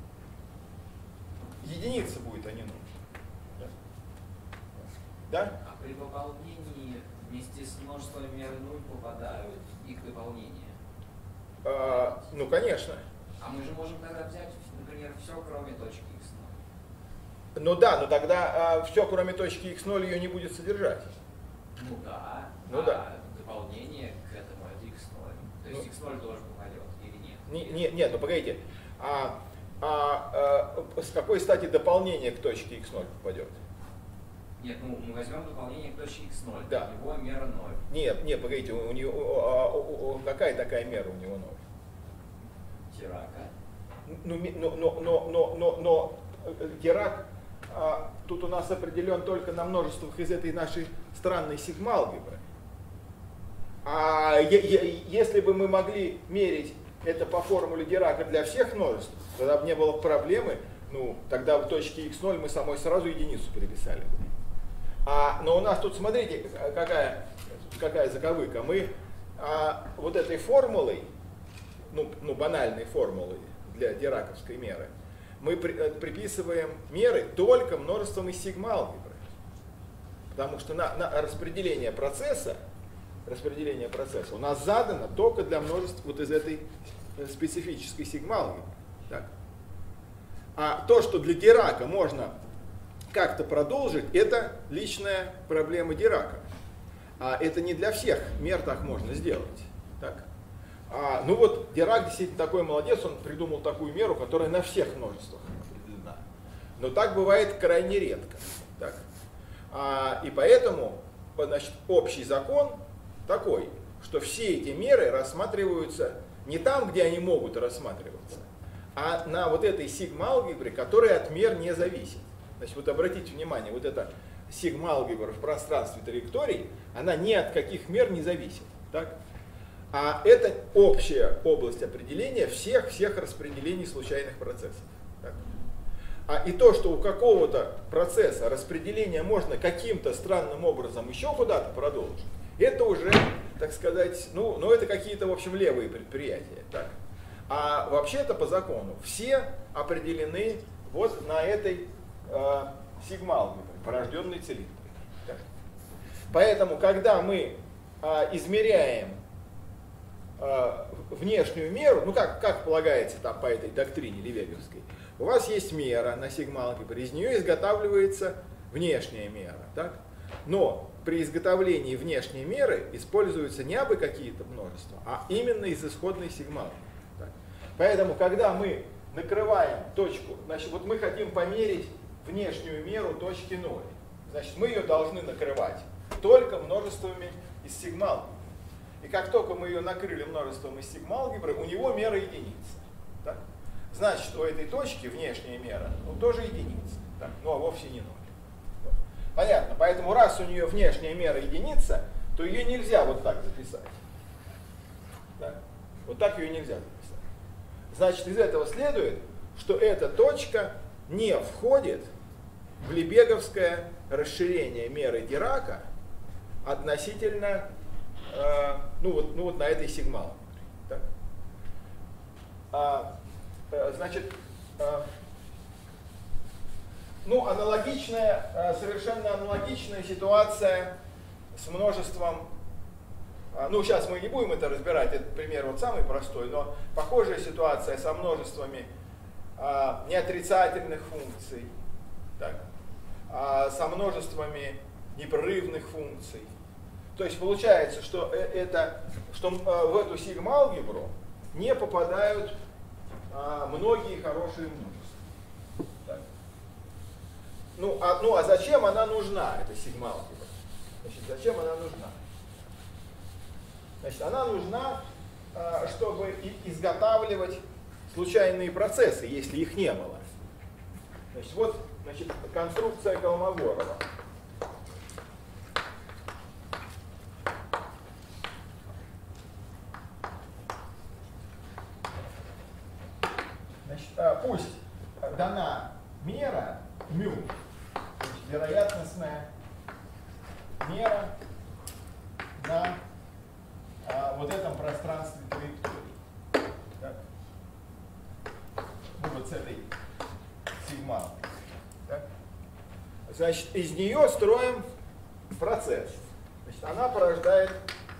единица будет, а не ноль. Да? Да? А при выполнении вместе с множеством меры нуль попадают их дополнения? Э, ну, конечно. А мы же можем тогда взять, например, все, кроме точки икс ноль. Ну да, но тогда э, все, кроме точки икс ноль, ее не будет содержать. Ну да. Ну а да. Дополнение к этому это икс ноль. То есть Ну. икс ноль тоже попадет или нет? Не, не, нет, ну погодите. А, а, а с какой стати дополнение к точке икс ноль попадет? Нет, ну мы возьмем дополнение к точке икс ноль. Да. У него мера ноль. Нет, нет, погодите, у него а, у, у, какая такая мера у него ноль? Дирака. Ну, ми- но, но, но, но, но, но э, Дирак а, тут у нас определен только на множествах из этой нашей странной сигма-алгебры. А е- е- если бы мы могли мерить это по формуле Дирака для всех множеств, тогда бы не было проблемы, ну, тогда в точке икс ноль мы самой сразу единицу переписали бы. А, но у нас тут, смотрите, какая, какая заковыка. Мы а, вот этой формулой, ну, ну, банальной формулой для дираковской меры, мы при, приписываем меры только множеством из сигма-алгебры. Потому что на, на распределение процесса, распределение процесса у нас задано только для множеств вот из этой специфической сигма-алгебры. Так? А то, что для Дирака можно как-то продолжить, это личная проблема Дирака. А это не для всех мер так можно сделать. Так? А, ну вот Дирак действительно такой молодец, он придумал такую меру, которая на всех множествах определена. Но так бывает крайне редко. Так? А, и поэтому, значит, общий закон такой, что все эти меры рассматриваются не там, где они могут рассматриваться, а на вот этой сигма-алгебре, которая от мер не зависит. Значит, вот обратите внимание, вот эта сигма-алгебра в пространстве траекторий, она ни от каких мер не зависит. Так? А это общая область определения всех-всех распределений случайных процессов. Так? А и то, что у какого-то процесса распределение можно каким-то странным образом еще куда-то продолжить, это уже, так сказать, ну, ну это какие-то, в общем, левые предприятия. Так? А вообще-то по закону все определены вот на этой э, сигма-алгебре, порожденной цилиндрой. Так? Поэтому, когда мы э, измеряем э, внешнюю меру, ну как, как полагается там по этой доктрине левеговской, у вас есть мера на сигма-алгебре, из нее изготавливается внешняя мера. Так? Но при изготовлении внешней меры используются не абы какие-то множества, а именно из исходной сигма-алгебры. Поэтому, когда мы накрываем точку, значит, вот мы хотим померить внешнюю меру точки ноль, значит, мы ее должны накрывать только множествами из сигма-алгебры. И как только мы ее накрыли множеством из сигма-алгебры, у него мера единица. Так? Значит, у этой точки внешняя мера, ну, тоже единица, так? Ну, а вовсе не ноль. Вот. Понятно? Поэтому, раз у нее внешняя мера единица, то ее нельзя вот так записать. Так? Вот так ее нельзя записать. Значит, из этого следует, что эта точка не входит в лебеговское расширение меры Дирака относительно, э, ну, вот, ну вот на этой сигма. Так? А, э, значит, э, ну, аналогичная, э, совершенно аналогичная ситуация с множеством. Ну, сейчас мы не будем это разбирать, этот пример вот самый простой, но похожая ситуация со множествами а, неотрицательных функций, так, а, со множествами непрерывных функций. То есть получается, что, это, что а, в эту сигма-алгебру не попадают а, многие хорошие множества. Так. Ну, а, ну, а зачем она нужна, эта сигма-алгебра? Значит, зачем она нужна? Значит, она нужна, чтобы изготавливать случайные процессы, если их не было. Значит, вот, значит, конструкция Колмогорова. Значит, пусть дана мера μ, значит, вероятностная мера на а, вот этом пространстве траектории. Значит, из нее строим процесс. Значит, она порождает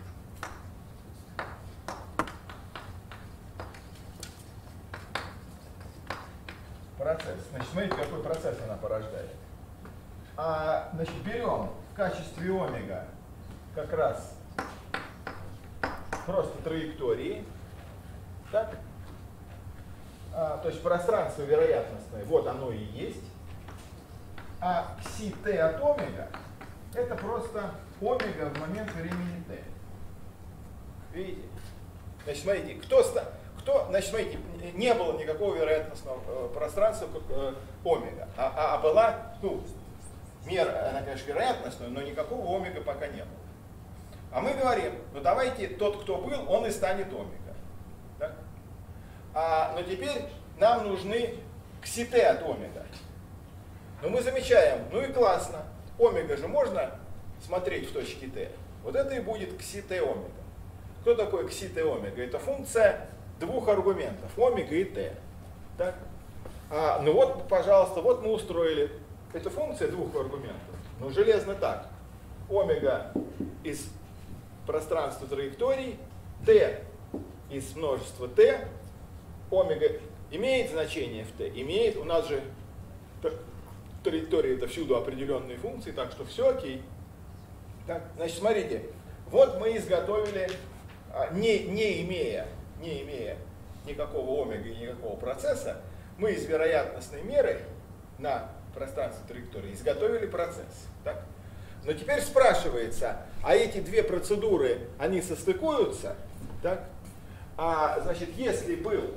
процесс. Значит, смотрите, какой процесс она порождает. А, значит, берем в качестве омега как раз просто траектории. Так? А, то есть пространство вероятностное, вот оно и есть. А кси t от омега это просто омега в момент времени t. Видите? Значит, смотрите, кто, кто, значит, смотрите, не было никакого вероятностного э, пространства, как э, омега, а, а, а была, ну, мера, она, конечно, вероятностная, но никакого омега пока не было. А мы говорим, ну давайте тот, кто был, он и станет омега. Так? А, но теперь нам нужны кси t от омега. Но мы замечаем, ну и классно, омега же можно смотреть в точке t. Вот это и будет кси t омега. Кто такой кси t омега? Это функция двух аргументов, омега и t. Так? А, ну вот, пожалуйста, вот мы устроили. Это функция двух аргументов. Ну, железно так. Омега из пространства траекторий, t из множества t. Омега имеет значение в t? Имеет. У нас же траектории это всюду определенные функции, так что все окей. Так, значит, смотрите, вот мы изготовили, не, не, имея, не имея никакого омега и никакого процесса, мы из вероятностной меры на пространстве траектории изготовили процесс. Так? Но теперь спрашивается, а эти две процедуры, они состыкуются? Так? А, значит, если был,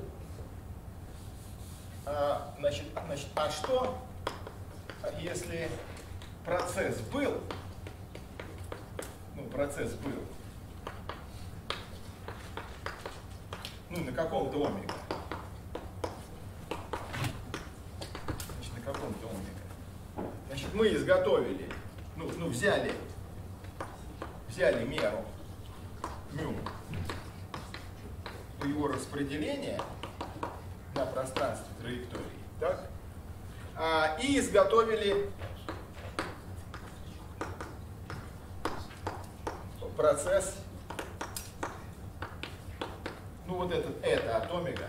а, значит, значит, а что, если процесс был, ну, процесс был, ну, на каком-то омега, значит, на каком-то омега, значит, мы изготовили, ну, ну взяли, взяли меру μ по его распределения на пространстве траектории, так? А, и изготовили процесс, ну вот этот, это от омега,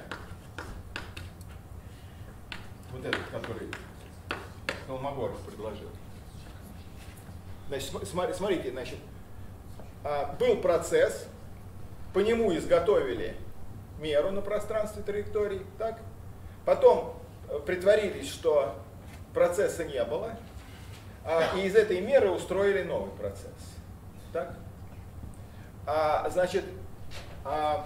вот этот, который Колмогоров предложил. Значит, смотрите, значит, был процесс, по нему изготовили меру на пространстве траекторий, так? Потом притворились, что процесса не было, а, и из этой меры устроили новый процесс. Так? А, значит, а,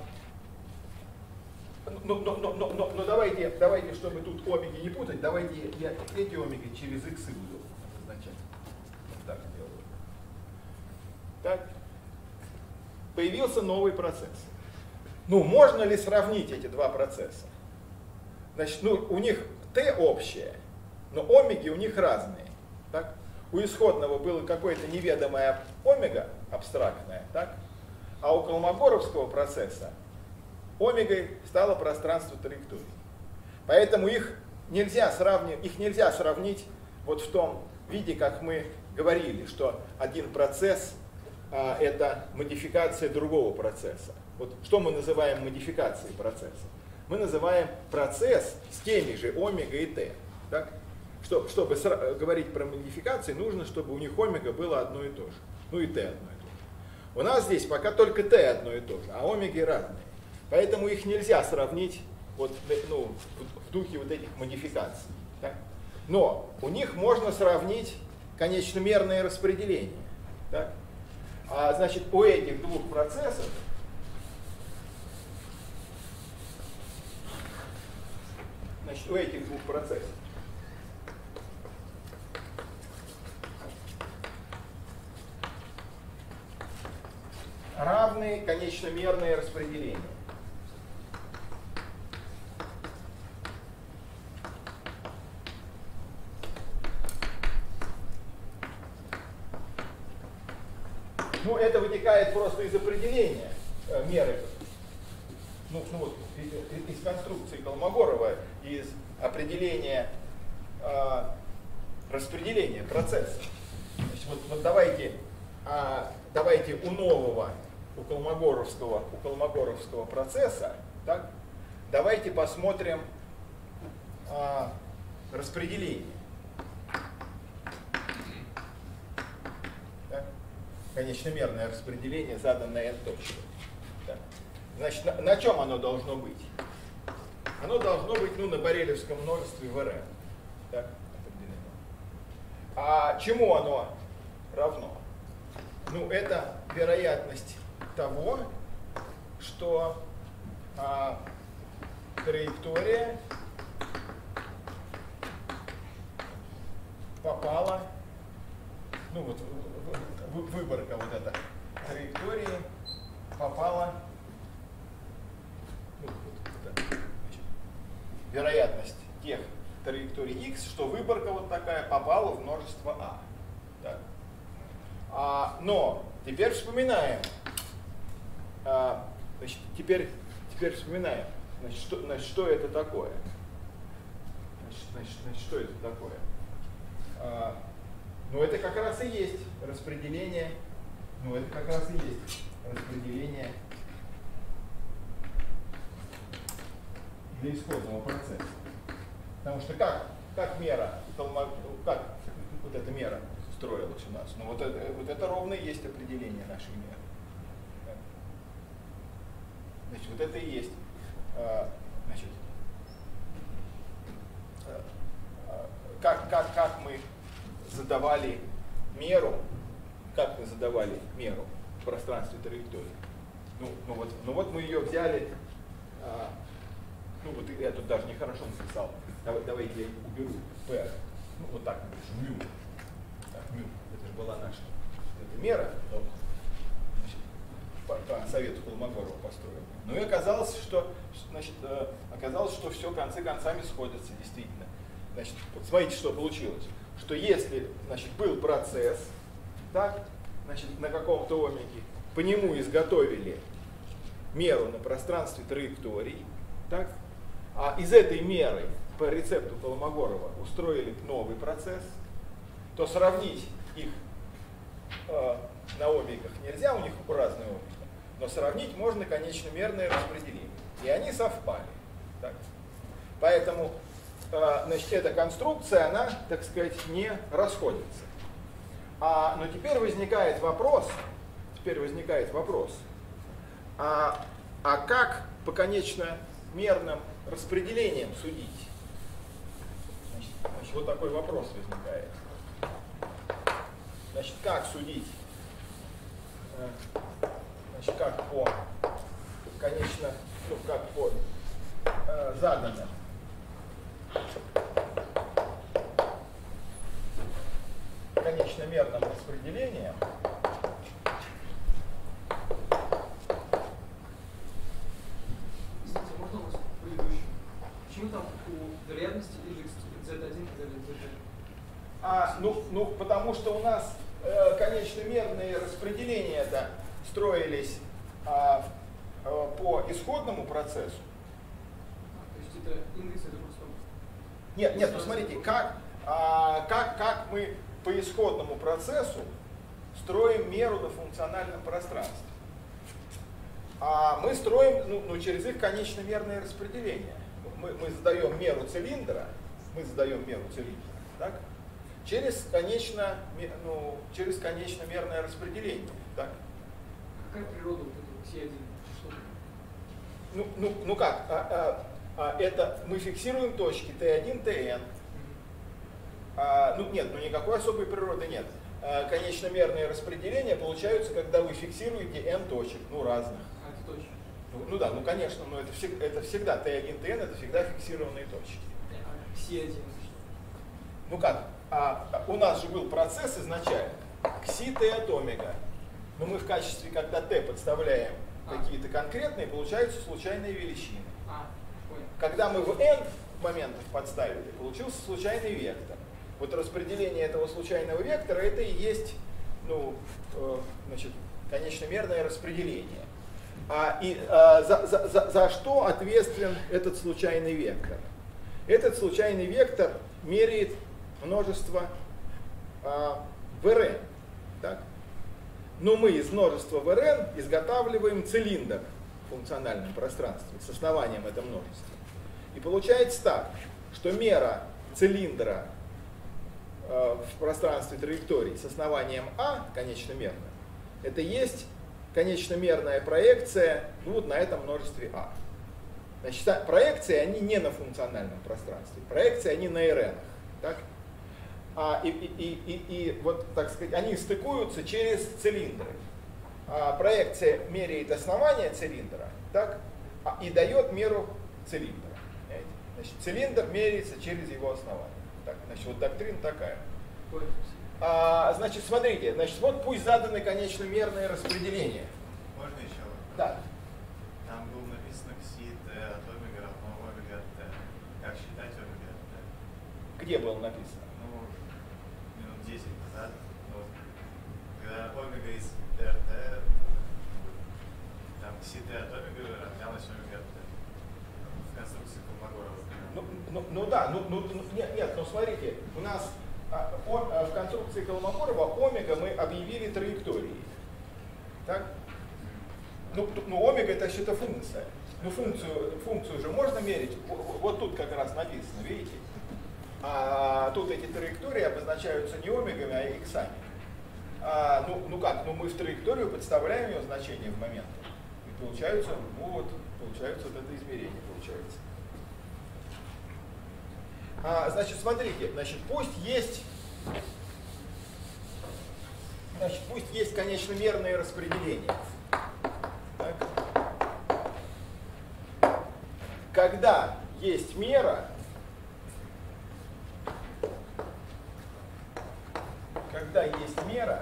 ну, ну, ну, ну, ну, ну давайте, давайте, чтобы тут омеги не путать, давайте я эти омеги через иксы буду обозначать. Вот так делаю. Так? Появился новый процесс. Ну, можно ли сравнить эти два процесса? Значит, ну, у них t общее, но омеги у них разные. Так? У исходного было какое-то неведомое омега, абстрактное, так? А у колмогоровского процесса омегой стало пространство траекторий. Поэтому их нельзя сравнить, их нельзя сравнить вот в том виде, как мы говорили, что один процесс а, это модификация другого процесса. Вот что мы называем модификацией процесса? Мы называем процесс с теми же омега и t. Так? Что, чтобы говорить про модификации, нужно, чтобы у них омега было одно и то же. Ну и t одно и то же. У нас здесь пока только t одно и то же, а омеги разные. Поэтому их нельзя сравнить вот, ну, в духе вот этих модификаций. Так? Но у них можно сравнить конечномерное распределение. Так? А, значит, у этих двух процессов Значит, у этих двух процессов равные конечномерные распределения. Ну, это вытекает просто из определения э, меры. Ну, ну вот, из, из конструкции Колмогорова, из определения э, распределения процесса. Значит, вот, вот давайте, а, давайте у нового, у Колмогоровского, у Колмогоровского процесса, так, давайте посмотрим а, распределение. Так? Конечномерное распределение, заданное n точкой. Так. Значит, на, на чем оно должно быть? Оно должно быть, ну, на борелевском множестве в Rn. Так, определено. А чему оно равно? Ну, это вероятность того, что а, траектория попала, ну вот выборка вот эта траектории попала, ну, вот это, значит, вероятность тех траекторий x, что выборка вот такая попала в множество А. Так. А, но теперь вспоминаем, а, значит, теперь, теперь вспоминаем, значит, что, значит, что это такое. Значит, значит, значит, что это такое? А, ну это как раз и есть распределение, ну это как раз и есть распределение для исходного процесса. Потому что как, как мера, как вот эта мера строилась у нас? Ну вот это, вот это ровно и есть определение нашей меры. Значит, вот это и есть, значит, как, как, как мы задавали меру, как мы задавали меру в пространстве траектории. Ну, ну, вот, ну вот мы ее взяли, а, ну вот я тут даже нехорошо написал, Давай, давайте я уберу P, ну вот так напишу, μ. Так, μ, это же была наша эта мера, но, значит, по, по совету Колмогорова построена. Ну и оказалось, что, значит, оказалось, что все концы концами сходятся действительно. Значит, вот смотрите, что получилось. Что если, значит, был процесс, так, значит, на каком-то омеге, по нему изготовили меру на пространстве траекторий, так, а из этой меры по рецепту Колмогорова устроили новый процесс, то сравнить их э, на омегах нельзя, у них разные омеги, но сравнить можно конечномерное распределение. И они совпали. Так. Поэтому значит, эта конструкция, она, так сказать, не расходится. А, но теперь возникает вопрос, теперь возникает вопрос, а, а как по конечномерным распределениям судить? Значит, значит, вот такой вопрос возникает. Значит, как судить? Значит, как по конечно, ну, как по э, заданным конечномерным распределением Извините, можно вас предыдущий? Почему там у вероятности зет один и зет два? А, ну, ну, потому что у нас э, конечномерные распределения-то строились а, а, по исходному процессу. А, то есть это индекс, это просто... Нет, нет, посмотрите, как, а, как, как мы по исходному процессу строим меру на функциональном пространстве. А мы строим ну, ну, через их конечномерное распределение. Мы, мы задаем меру цилиндра, мы задаем меру цилиндра, так? Через, конечно, ну, через конечномерное распределение. Так? Какая природа вот этого си один? Что? Ну, ну, ну как? А, а, а, это мы фиксируем точки тэ один, тэ эн. А, ну нет, ну никакой особой природы нет. А, конечномерные распределения получаются, когда вы фиксируете n точек, ну разных. А это точно? Ну, ну да, ну конечно, но это, всег, это всегда тэ один, тэ эн, это всегда фиксированные точки. А си один? Ну как? А, у нас же был процесс изначально, кси t от омега. Но мы в качестве, когда t подставляем а. какие-то конкретные, получаются случайные величины. А, понял. Когда мы в n моментов подставили, получился случайный вектор. Вот распределение этого случайного вектора, это и есть, ну, э, значит, конечномерное распределение. А, и а, за, за, за, за что ответственен этот случайный вектор? Этот случайный вектор меряет множество а, в эр эн. Так? Но мы из множества в эр эн изготавливаем цилиндр в функциональном пространстве с основанием этого множества. И получается так, что мера цилиндра э, в пространстве траекторий с основанием А, конечномерная, это есть конечномерная проекция ну, вот на этом множестве А. Значит, проекции, они не на функциональном пространстве, проекции, они на эр эн. Так? А, и, и, и, и, и вот, так сказать, они стыкуются через цилиндры. А, проекция меряет основание цилиндра, так, а, и дает меру цилиндра. Значит, цилиндр меряется через его основание. Так, значит, вот доктрина такая. А, значит, смотрите, значит, вот пусть заданы конечномерные распределения. Можно еще вопрос? Да. Там было написано кси t от омега равно омега t. Как считать омега t? Где было написано? Ну, минут десять назад, ну, когда омега из rt, там кси t от омега равнялось омега t. В конструкции Колмогорова. Ну, ну, ну да, ну, ну нет, нет, ну смотрите, у нас а, о, а, в конструкции Колмогорова омега мы объявили траекторией. Так? Ну, ну омега это вообще-то функция. Ну функцию, функцию же можно мерить. Вот, вот тут как раз написано, видите? А тут эти траектории обозначаются не омегами, а иксами. А, ну, ну как, ну мы в траекторию подставляем ее значение в момент. И получается, ну вот, получается вот это измерение получается. А, значит, смотрите, значит, пусть есть, значит, пусть есть конечномерные распределения. Так. Когда есть мера, когда есть мера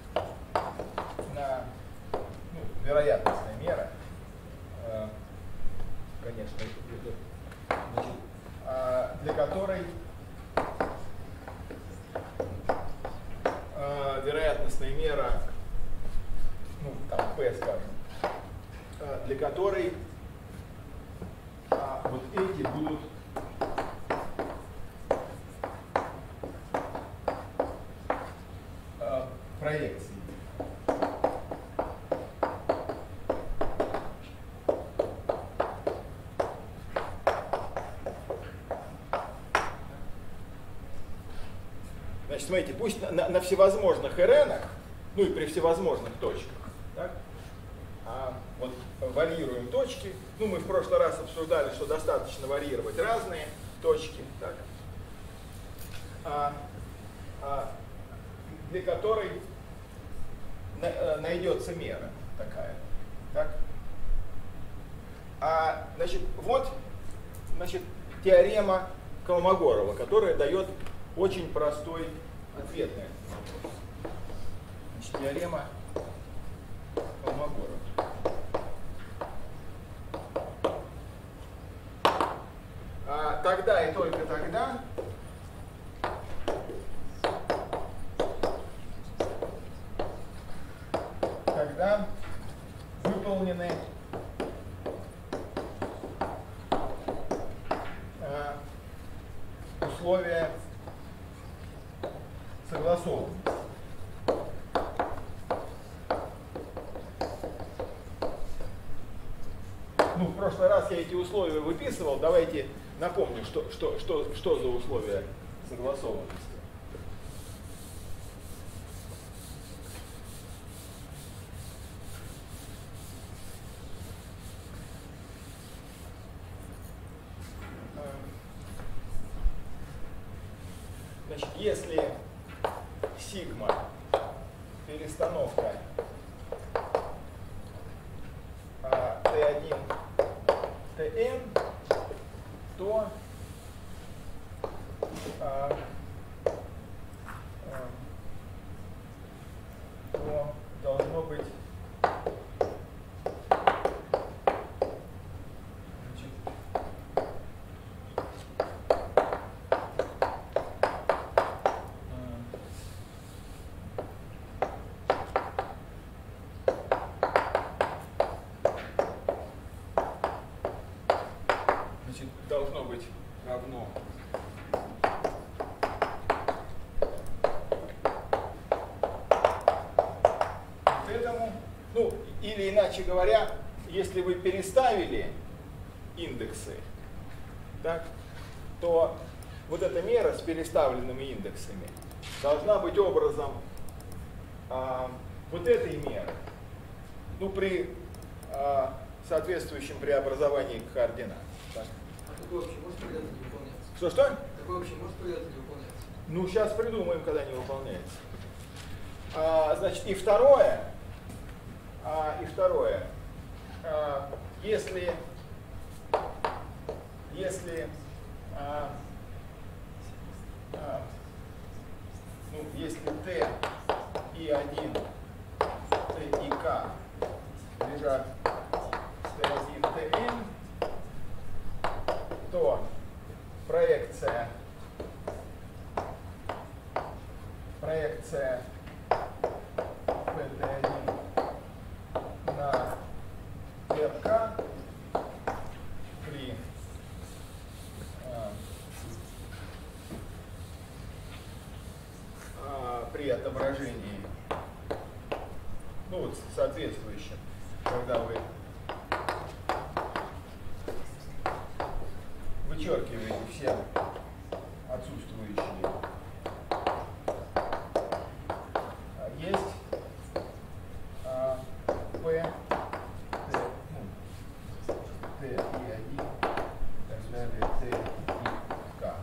на, ну, вероятностная мера, э, конечно, значит, э, для которой э, вероятностная мера, ну, там, P, скажем, э, для которой э, вот эти будут э, проекции. Значит, смотрите, пусть на, на, на всевозможных эр энах, ну и при всевозможных точках, так, а, вот варьируем точки. Ну, мы в прошлый раз обсуждали, что достаточно варьировать разные точки, так, а, а, для которой на, найдется мера такая. Так. А, значит, вот значит, теорема Колмогорова, которая дает очень простой ответ на этот вопрос. Значит, теорема Колмогорова. А, тогда и только тогда когда выполнены а, условия согласованности. Ну, в прошлый раз я эти условия выписывал. Давайте напомню, что, что, что, что за условия согласованности. Значит, если сигма перестановка а, тэ один тэ эн, то а, а, то должно быть должно быть равно или иначе говоря, если вы переставили индексы, так, то вот эта мера с переставленными индексами должна быть образом а, вот этой меры, ну, при а, соответствующем преобразовании координат. Так. А такое вообще может когда-то не выполняться? Что-что? Такое вообще может когда-то не выполняться? Ну, сейчас придумаем, когда не выполняется. А, значит, и второе, а, и второе, а, если, если а, а, ну, если t и один, t и k лежат t один, tn, то проекция проекция пэ тэ один на rk при а, а, при отображении, ну вот соответствующем, когда вы вычеркиваете все отсутствующие, есть а, P, T, ну, T и один, и так далее, T и K.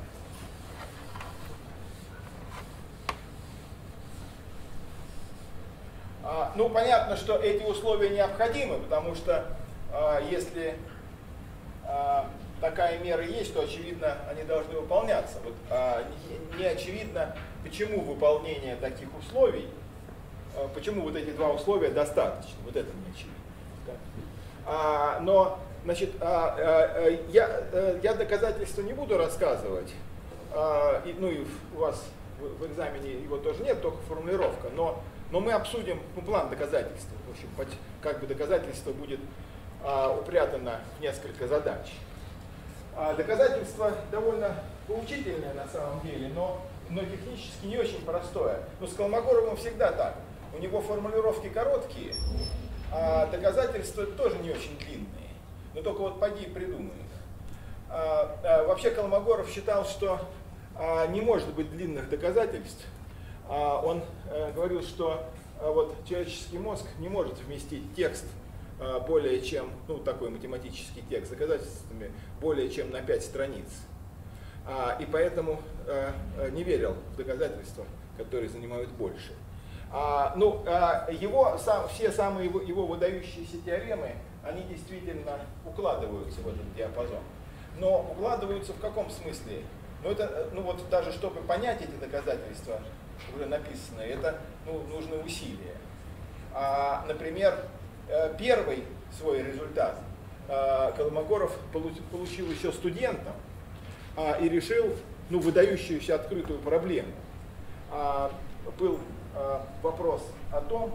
А, ну, понятно, что эти условия необходимы, потому что а, если а, такая мера есть, то, очевидно, они должны выполняться. Вот, а, не, не очевидно, почему выполнение таких условий, а, почему вот эти два условия достаточно. Вот это не очевидно. Да? А, но, значит, а, а, я, а, я доказательства не буду рассказывать. А, и, ну и у вас в, в экзамене его тоже нет, только формулировка. Но, но мы обсудим ну, план доказательства. В общем, как бы доказательство будет а, упрятано в несколько задач. Доказательство довольно поучительное на самом деле, но, но технически не очень простое. Но с Колмогоровым всегда так. У него формулировки короткие, а доказательства тоже не очень длинные. Но только вот поди и придумай их. А, а, вообще Колмогоров считал, что а, не может быть длинных доказательств. А, он а, говорил, что а, вот человеческий мозг не может вместить текст более чем, ну, такой математический текст с доказательствами более чем на пять страниц. А, и поэтому а, не верил в доказательства, которые занимают больше. А, ну, а его, сам, все самые его, его выдающиеся теоремы, они действительно укладываются в этот диапазон. Но укладываются в каком смысле? Ну, это, ну вот даже чтобы понять эти доказательства, уже написанные, это ну, нужны усилия. А, например, первый свой результат Колмогоров получил еще студентом и решил ну, выдающуюся открытую проблему. Был вопрос о том,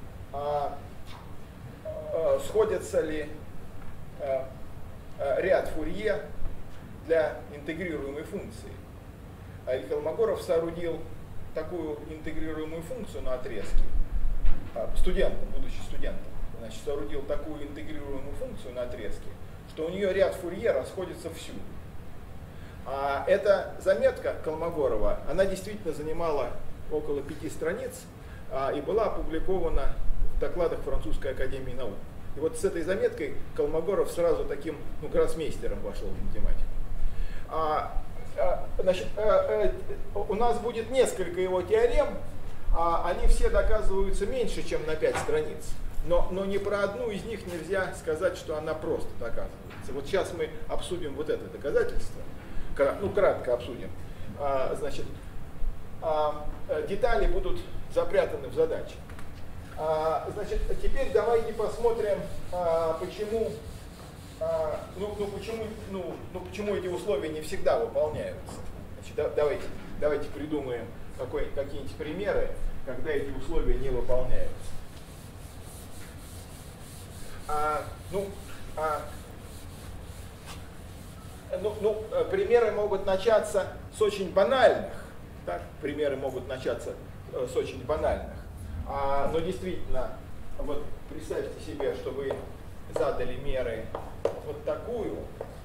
сходятся ли ряд Фурье для интегрируемой функции. И Колмогоров соорудил такую интегрируемую функцию на отрезке, студентом, будучи студентом. Значит, соорудил такую интегрируемую функцию на отрезке, что у нее ряд Фурье расходится всюду. А эта заметка Колмогорова, она действительно занимала около пяти страниц а, и была опубликована в докладах Французской академии наук. И вот с этой заметкой Колмогоров сразу таким ну, гроссмейстером вошел в математику. А, а, значит, а, а, у нас будет несколько его теорем, а они все доказываются меньше, чем на пять страниц. Но, но ни про одну из них нельзя сказать, что она просто доказывается. Вот сейчас мы обсудим вот это доказательство, ну кратко обсудим. А, значит, а, детали будут запрятаны в задаче. А, значит, теперь давайте посмотрим, а, почему, а, ну, ну, почему, ну, ну, почему эти условия не всегда выполняются. Значит, да, давайте, давайте придумаем какой, какие-нибудь примеры, когда эти условия не выполняются. А, ну, а, ну, ну, примеры могут начаться с очень банальных. Так? Примеры могут начаться с очень банальных. А, но действительно, вот представьте себе, что вы задали меры вот такую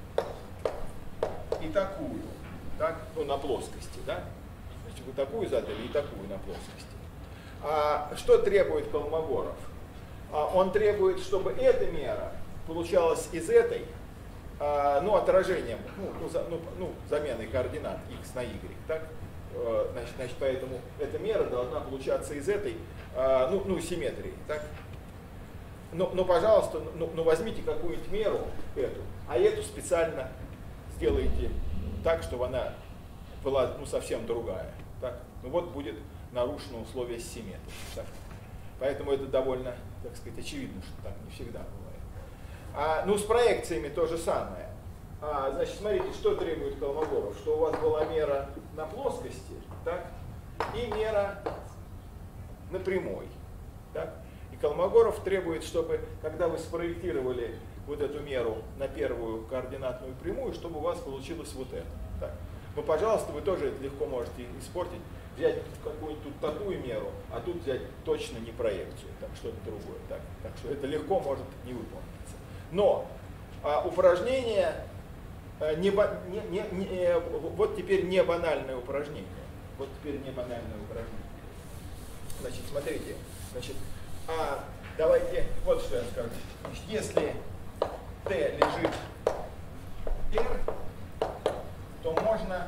и такую, так, ну, на плоскости, да? Значит, вы такую задали и такую на плоскости. А что требует Колмогоров? А он требует, чтобы эта мера получалась из этой, а, ну, отражением, ну, ну, за, ну, ну, заменой координат x на y, так? Значит, значит, поэтому эта мера должна получаться из этой, а, ну, ну, симметрии, так? Но, но пожалуйста, ну, ну, возьмите какую-нибудь меру эту, а эту специально сделайте так, чтобы она была, ну, совсем другая. Так? Ну вот будет нарушено условие симметрии. Так? Поэтому это довольно, так сказать, очевидно, что так не всегда бывает. А, ну, с проекциями то же самое. А, значит, смотрите, что требует Колмогоров. Что у вас была мера на плоскости, так? И мера на прямой. Так? И Колмогоров требует, чтобы, когда вы спроектировали вот эту меру на первую координатную прямую, чтобы у вас получилось вот это. Так. Ну, пожалуйста, вы тоже это легко можете испортить. Взять какую-нибудь тут такую меру, а тут взять точно не проекцию, так, что-то другое. Так. так что это легко может не выполниться. Но а, упражнение, а, не, не, не, не, вот теперь не банальное упражнение. Вот теперь не банальное упражнение. Значит, смотрите. Значит, а, давайте, вот что я скажу. Значит, если Т лежит R, то можно,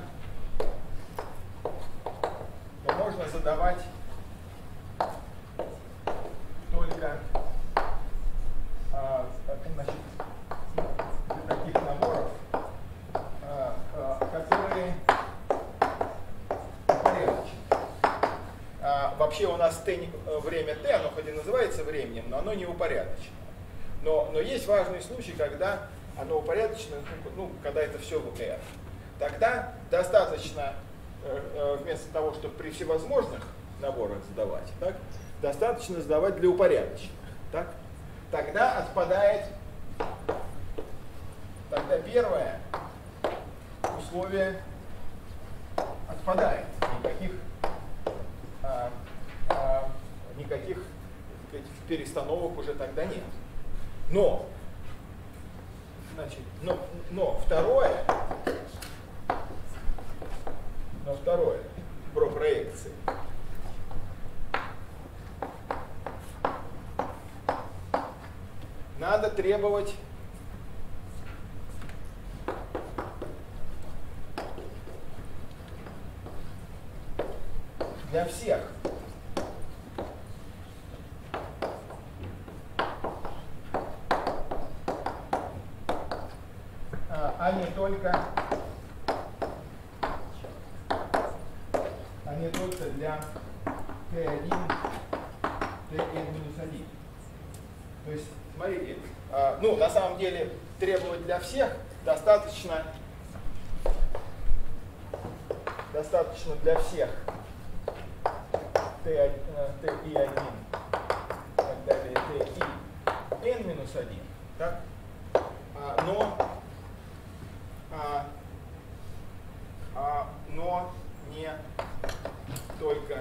то можно задавать только а, значит, для таких наборов, а, а, которые упорядочены. А, вообще у нас Т, время Т, оно хоть и называется временем, но оно не упорядочено. Но, но есть важный случай, когда оно упорядочено, ну, когда это все в R. Тогда достаточно, вместо того, чтобы при всевозможных наборах задавать, так, достаточно задавать для упорядоченных. Так? Тогда отпадает, тогда первое условие отпадает. Никаких, а, а, никаких сказать, перестановок уже тогда нет. Но, значит, но, но второе, но второе про проекции. Надо требовать для всех а не только, а не только для Т один, Т N минус один. То есть, смотрите, а, ну, на самом деле, требовать для всех достаточно, достаточно для всех Т И один, так далее, Т И N минус один, так? А, но А, а, но не только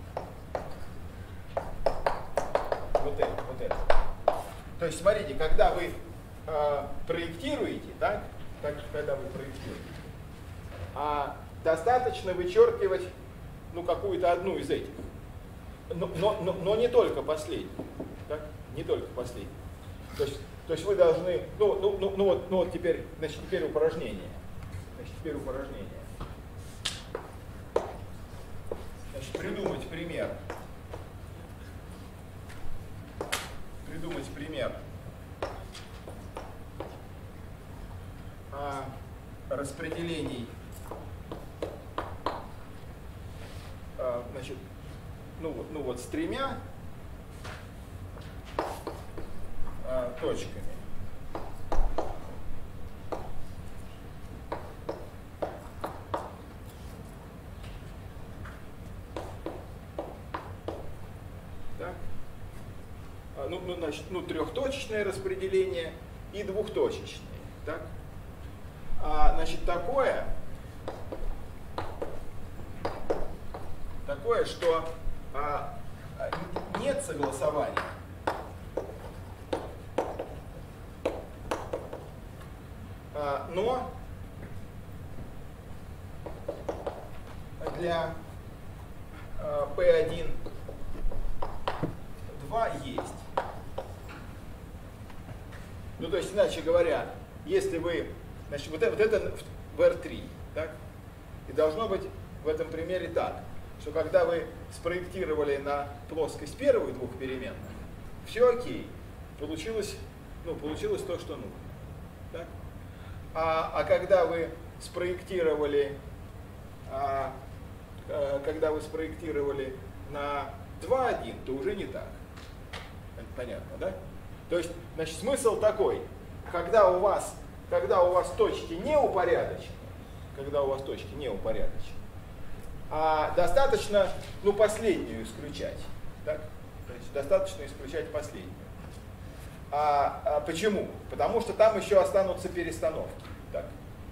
вот это, вот это. То есть, смотрите, когда вы а, проектируете, так, так, когда вы проектируете, а, достаточно вычеркивать, ну, какую-то одну из этих, но, но, но, но не только последнюю, так, не только последнюю. То есть, То есть вы должны, ну, ну, ну, ну, вот, ну вот теперь, значит, теперь упражнение. Значит, теперь упражнение. Значит, придумать пример. Придумать пример а, распределений, а, значит, ну, вот, ну вот с тремя а, точками. Так. А, ну, ну, значит, ну, трехточечное распределение и двухточечное. Так. А, значит, такое, такое, что а, нет согласования но для э, пи один два есть. Ну, то есть, иначе говоря, если вы, значит, вот это, вот это в эр три, так? И должно быть в этом примере так, что когда вы спроектировали на плоскость первых двух переменных, все окей, получилось, ну, получилось то, что нужно. Так? А, а когда вы спроектировали, а, а, когда вы спроектировали на два один, то уже не так. Понятно, да? То есть, значит, смысл такой, когда у вас, когда у вас точки не упорядочены, когда у вас точки не упорядочены, а достаточно, ну, последнюю исключать, так? То есть достаточно исключать последнюю. А, а почему? Потому что там еще останутся перестановки. Так?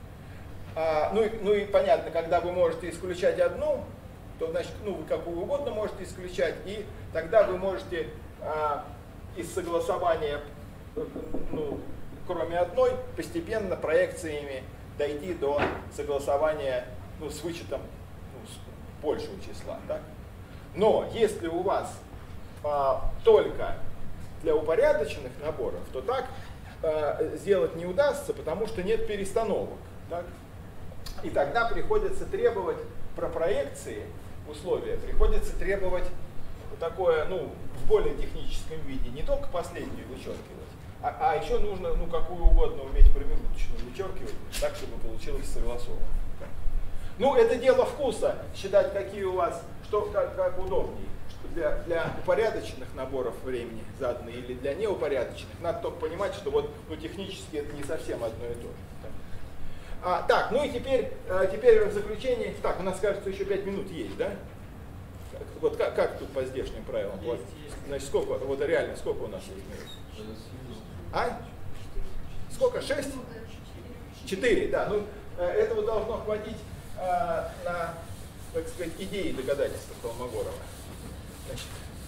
А, ну, и, ну и понятно, когда вы можете исключать одну, то значит, ну, вы какую угодно можете исключать, и тогда вы можете а, из согласования, ну, кроме одной, постепенно проекциями дойти до согласования, ну, с вычетом, ну, с большего числа. Так? Но если у вас а, только для упорядоченных наборов, то так а, сделать не удастся, потому что нет перестановок. Так? И тогда приходится требовать про проекции условия, приходится требовать такое, ну, в более техническом виде, не только последнюю вычеркивать, а, а еще нужно, ну, какую угодно уметь промежуточную вычеркивать, так, чтобы получилось согласованно. Ну, это дело вкуса, считать, какие у вас, что, как, как удобнее. Для, для упорядоченных наборов времени заданные или для неупорядоченных. Надо только понимать, что вот, ну, технически это не совсем одно и то же. А, так, ну и теперь, теперь в заключение, так, у нас, кажется, еще пять минут есть, да? Вот как, как тут по здешним правилам? Вот, значит, сколько, вот реально, сколько у нас есть минут? А? Сколько? Шесть? Четыре, да. Ну, этого должно хватить а, на, так сказать, идеи доказательства Колмогорова. Значит,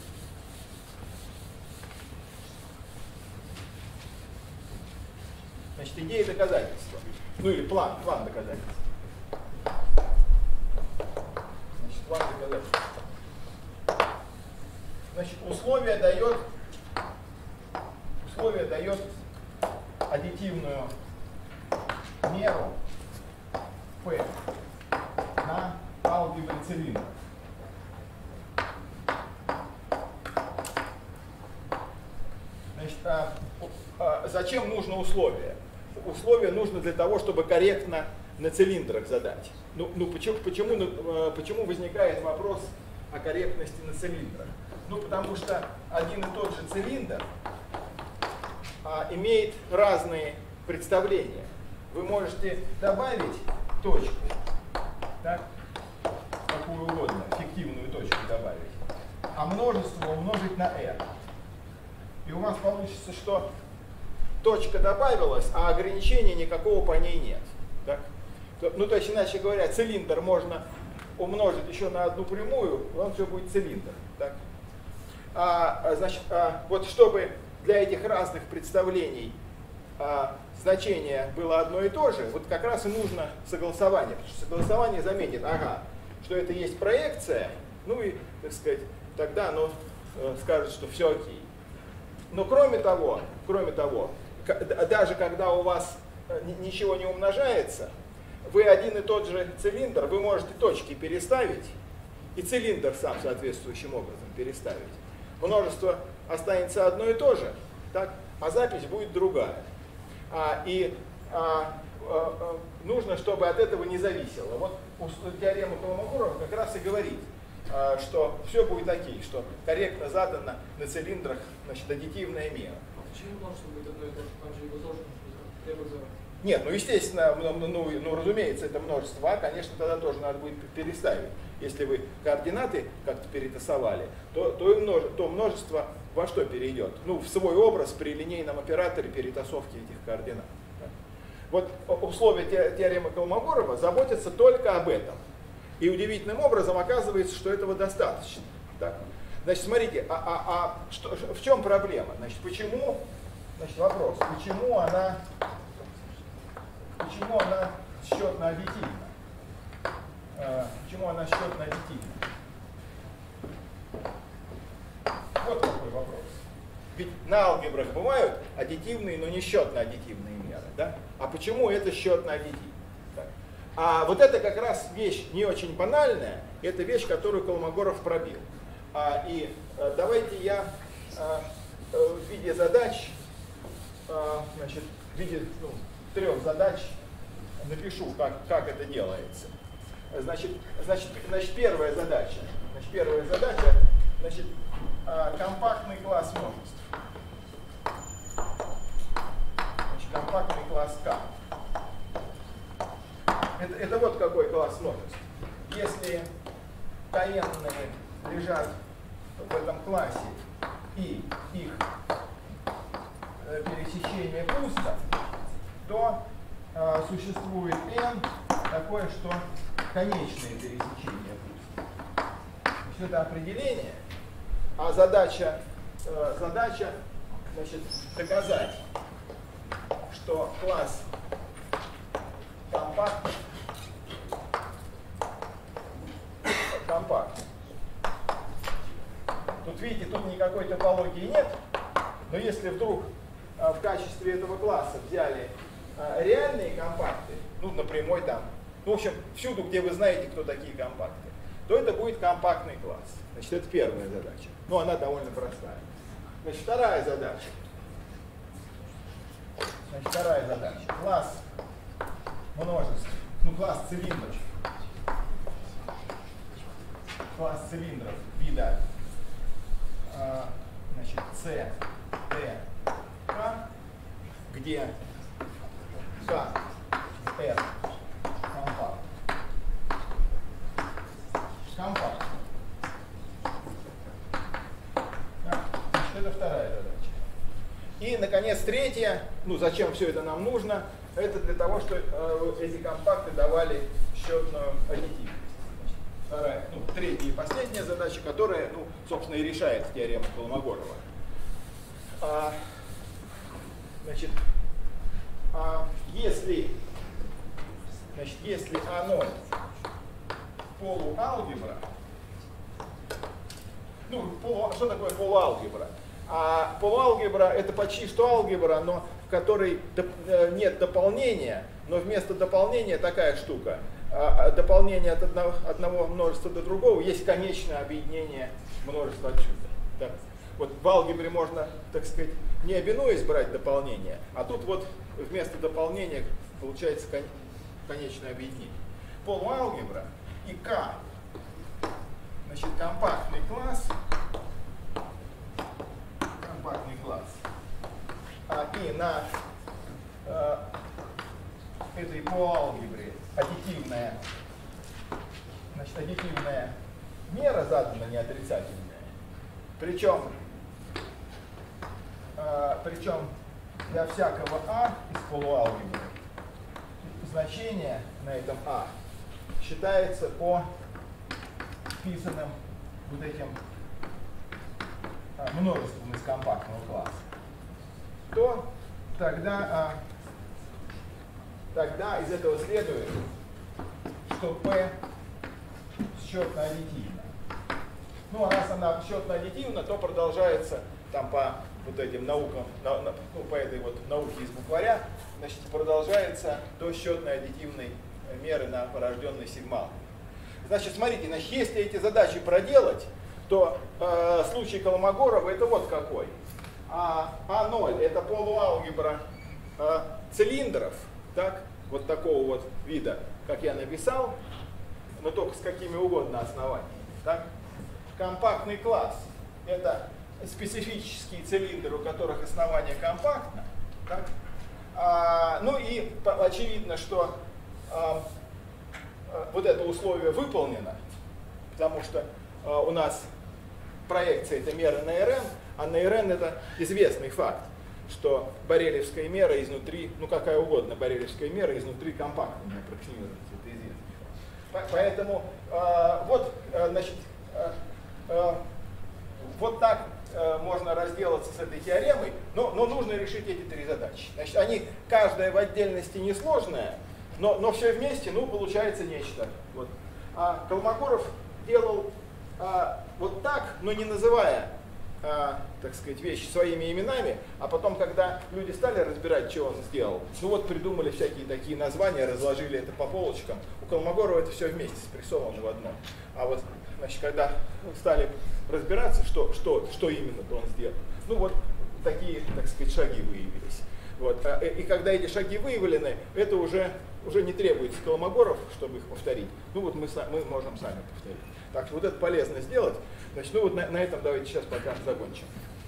значит, идеи доказательства. Ну или план, план доказательства. Значит, план доказательства. Значит, условие дает, условие дает аддитивную меру P на алгебре цилиндров. Значит, а, а, зачем нужно условие? Условие нужно для того, чтобы корректно на цилиндрах задать. Ну, ну почему, почему, ну, почему возникает вопрос о корректности на цилиндрах? Ну, потому что один и тот же цилиндр а, имеет разные представления. Вы можете добавить точку, так, какую угодно, фиктивную точку добавить, а множество умножить на r. И у вас получится, что точка добавилась, а ограничения никакого по ней нет. Так? Ну, то есть, иначе говоря, цилиндр можно умножить еще на одну прямую, и он все будет цилиндр. Так? А, значит, а, вот чтобы для этих разных представлений а, значение было одно и то же, вот как раз и нужно согласование. Потому что согласование заметит, ага, что это есть проекция, ну и, так сказать, тогда оно э, скажет, что все окей. Но кроме того, кроме того, даже когда у вас ничего не умножается, вы один и тот же цилиндр, вы можете точки переставить, и цилиндр сам соответствующим образом переставить. Множество останется одно и то же, так, а запись будет другая. А, и а, а, а, нужно, чтобы от этого не зависело. Вот теорема Колмогорова как раз и говорит, а, что все будет окей, что корректно задано на цилиндрах, значит, аддитивная мера. Почему множество будет одно и то же? Там же его тоже преобразовать. Нет, ну естественно, ну, ну, ну разумеется, это множество А, конечно, тогда тоже надо будет переставить. Если вы координаты как-то перетасовали, то, то, и множе, то множество во что перейдет? Ну, в свой образ при линейном операторе перетасовки этих координат. Да? Вот условия теоремы Колмогорова заботятся только об этом. И удивительным образом оказывается, что этого достаточно. Так? Значит, смотрите, а, а, а что, в чем проблема? Значит, почему, значит, вопрос, почему она, почему она счетно-аддитивна? Почему она счетно-аддитивна? Вот такой вопрос. Ведь на алгебрах бывают аддитивные, но не счетно-аддитивные меры. Да? А почему это счетно-аддитивно? А вот это как раз вещь не очень банальная, это вещь, которую Колмогоров пробил. А, и а, давайте я а, в виде задач, а, значит, в виде ну, трех задач напишу, как, как это делается. Значит, значит, значит, первая задача. Значит, первая задача, значит, а, компактный класс множеств. Значит, компактный класс К. Это, это вот какой класс множеств. Если КНные лежат в этом классе и их э, пересечение пусто, то э, существует n такое, что конечное пересечение пусто. Значит, это определение, а задача, э, задача значит, доказать, что класс компактный, компактный. Тут видите, тут никакой топологии нет, но если вдруг а, в качестве этого класса взяли а, реальные компакты, ну на прямой там, ну, в общем, всюду, где вы знаете, кто такие компакты, то это будет компактный класс. Значит, это первая задача. Ну, она довольно простая. Значит, вторая задача. Значит, вторая задача. Класс множеств, ну, класс цилиндров. Класс цилиндров вида а, значит, C, T, K, где K, R, компакт. Компакт. Да, значит, это вторая задача. И, наконец, третья, ну, зачем все это нам нужно, это для того, чтобы э, эти компакты давали счетную аддитивность. Вторая, ну, третья и последняя задача, которая, ну, собственно, и решает теорему Колмогорова. А, значит, а если, значит, если А ноль полуалгебра, ну, полу, что такое полуалгебра? А полуалгебра это почти что алгебра, но в которой доп, нет дополнения, но вместо дополнения такая штука. Дополнение от одного, одного множества до другого есть конечное объединение множества отсюда. Так. Вот в алгебре можно, так сказать, не обинуясь брать дополнение, а тут вот вместо дополнения получается кон, конечное объединение. Полуалгебра и К, значит, компактный класс, компактный класс, а, и на э, этой полуалгебре аддитивная, значит, аддитивная мера задана не отрицательная. Причем, э, причем для всякого А из полуалгебры значение на этом А считается по вписанным вот этим э, множеством из компактного класса. То тогда э, Тогда из этого следует, что P счетно-аддитивна. Ну, а раз она счетно-аддитивна, то продолжается там по вот этим наукам, на, на, ну, по этой вот науке из букваря, значит, продолжается до счетно-аддитивной меры на порожденной сигмал. Значит, смотрите, значит, если эти задачи проделать, то э, случай Колмогорова это вот какой. А, А ноль это полуалгебра э, цилиндров. Так, вот такого вот вида, как я написал, но только с какими угодно основаниями. Так? Компактный класс – это специфические цилиндры, у которых основание компактно. Так? А, ну и очевидно, что а, а, вот это условие выполнено, потому что а, у нас проекция – это мера на эр эн, а на эр эн – это известный факт, что борелевская мера изнутри, ну какая угодно борелевская мера изнутри компактная аппроксимируется, это известно. Поэтому э, вот, э, значит, э, э, вот так э, можно разделаться с этой теоремой, но, но нужно решить эти три задачи. Значит, они, каждая в отдельности несложная, но, но все вместе, ну, получается нечто. Вот. А Колмогоров делал а, вот так, но не называя, а, так сказать, вещи своими именами, а потом, когда люди стали разбирать, что он сделал, ну вот придумали всякие такие названия, разложили это по полочкам. У Колмогорова это все вместе спрессовано в одно. А вот, значит, когда стали разбираться, что, что, что именно-то он сделал, ну вот такие, так сказать, шаги выявились. Вот. И когда эти шаги выявлены, это уже, уже не требуется Колмогоров, чтобы их повторить. Ну вот мы, мы можем сами повторить. Так что вот это полезно сделать. Значит, ну вот на, на этом давайте сейчас пока закончим.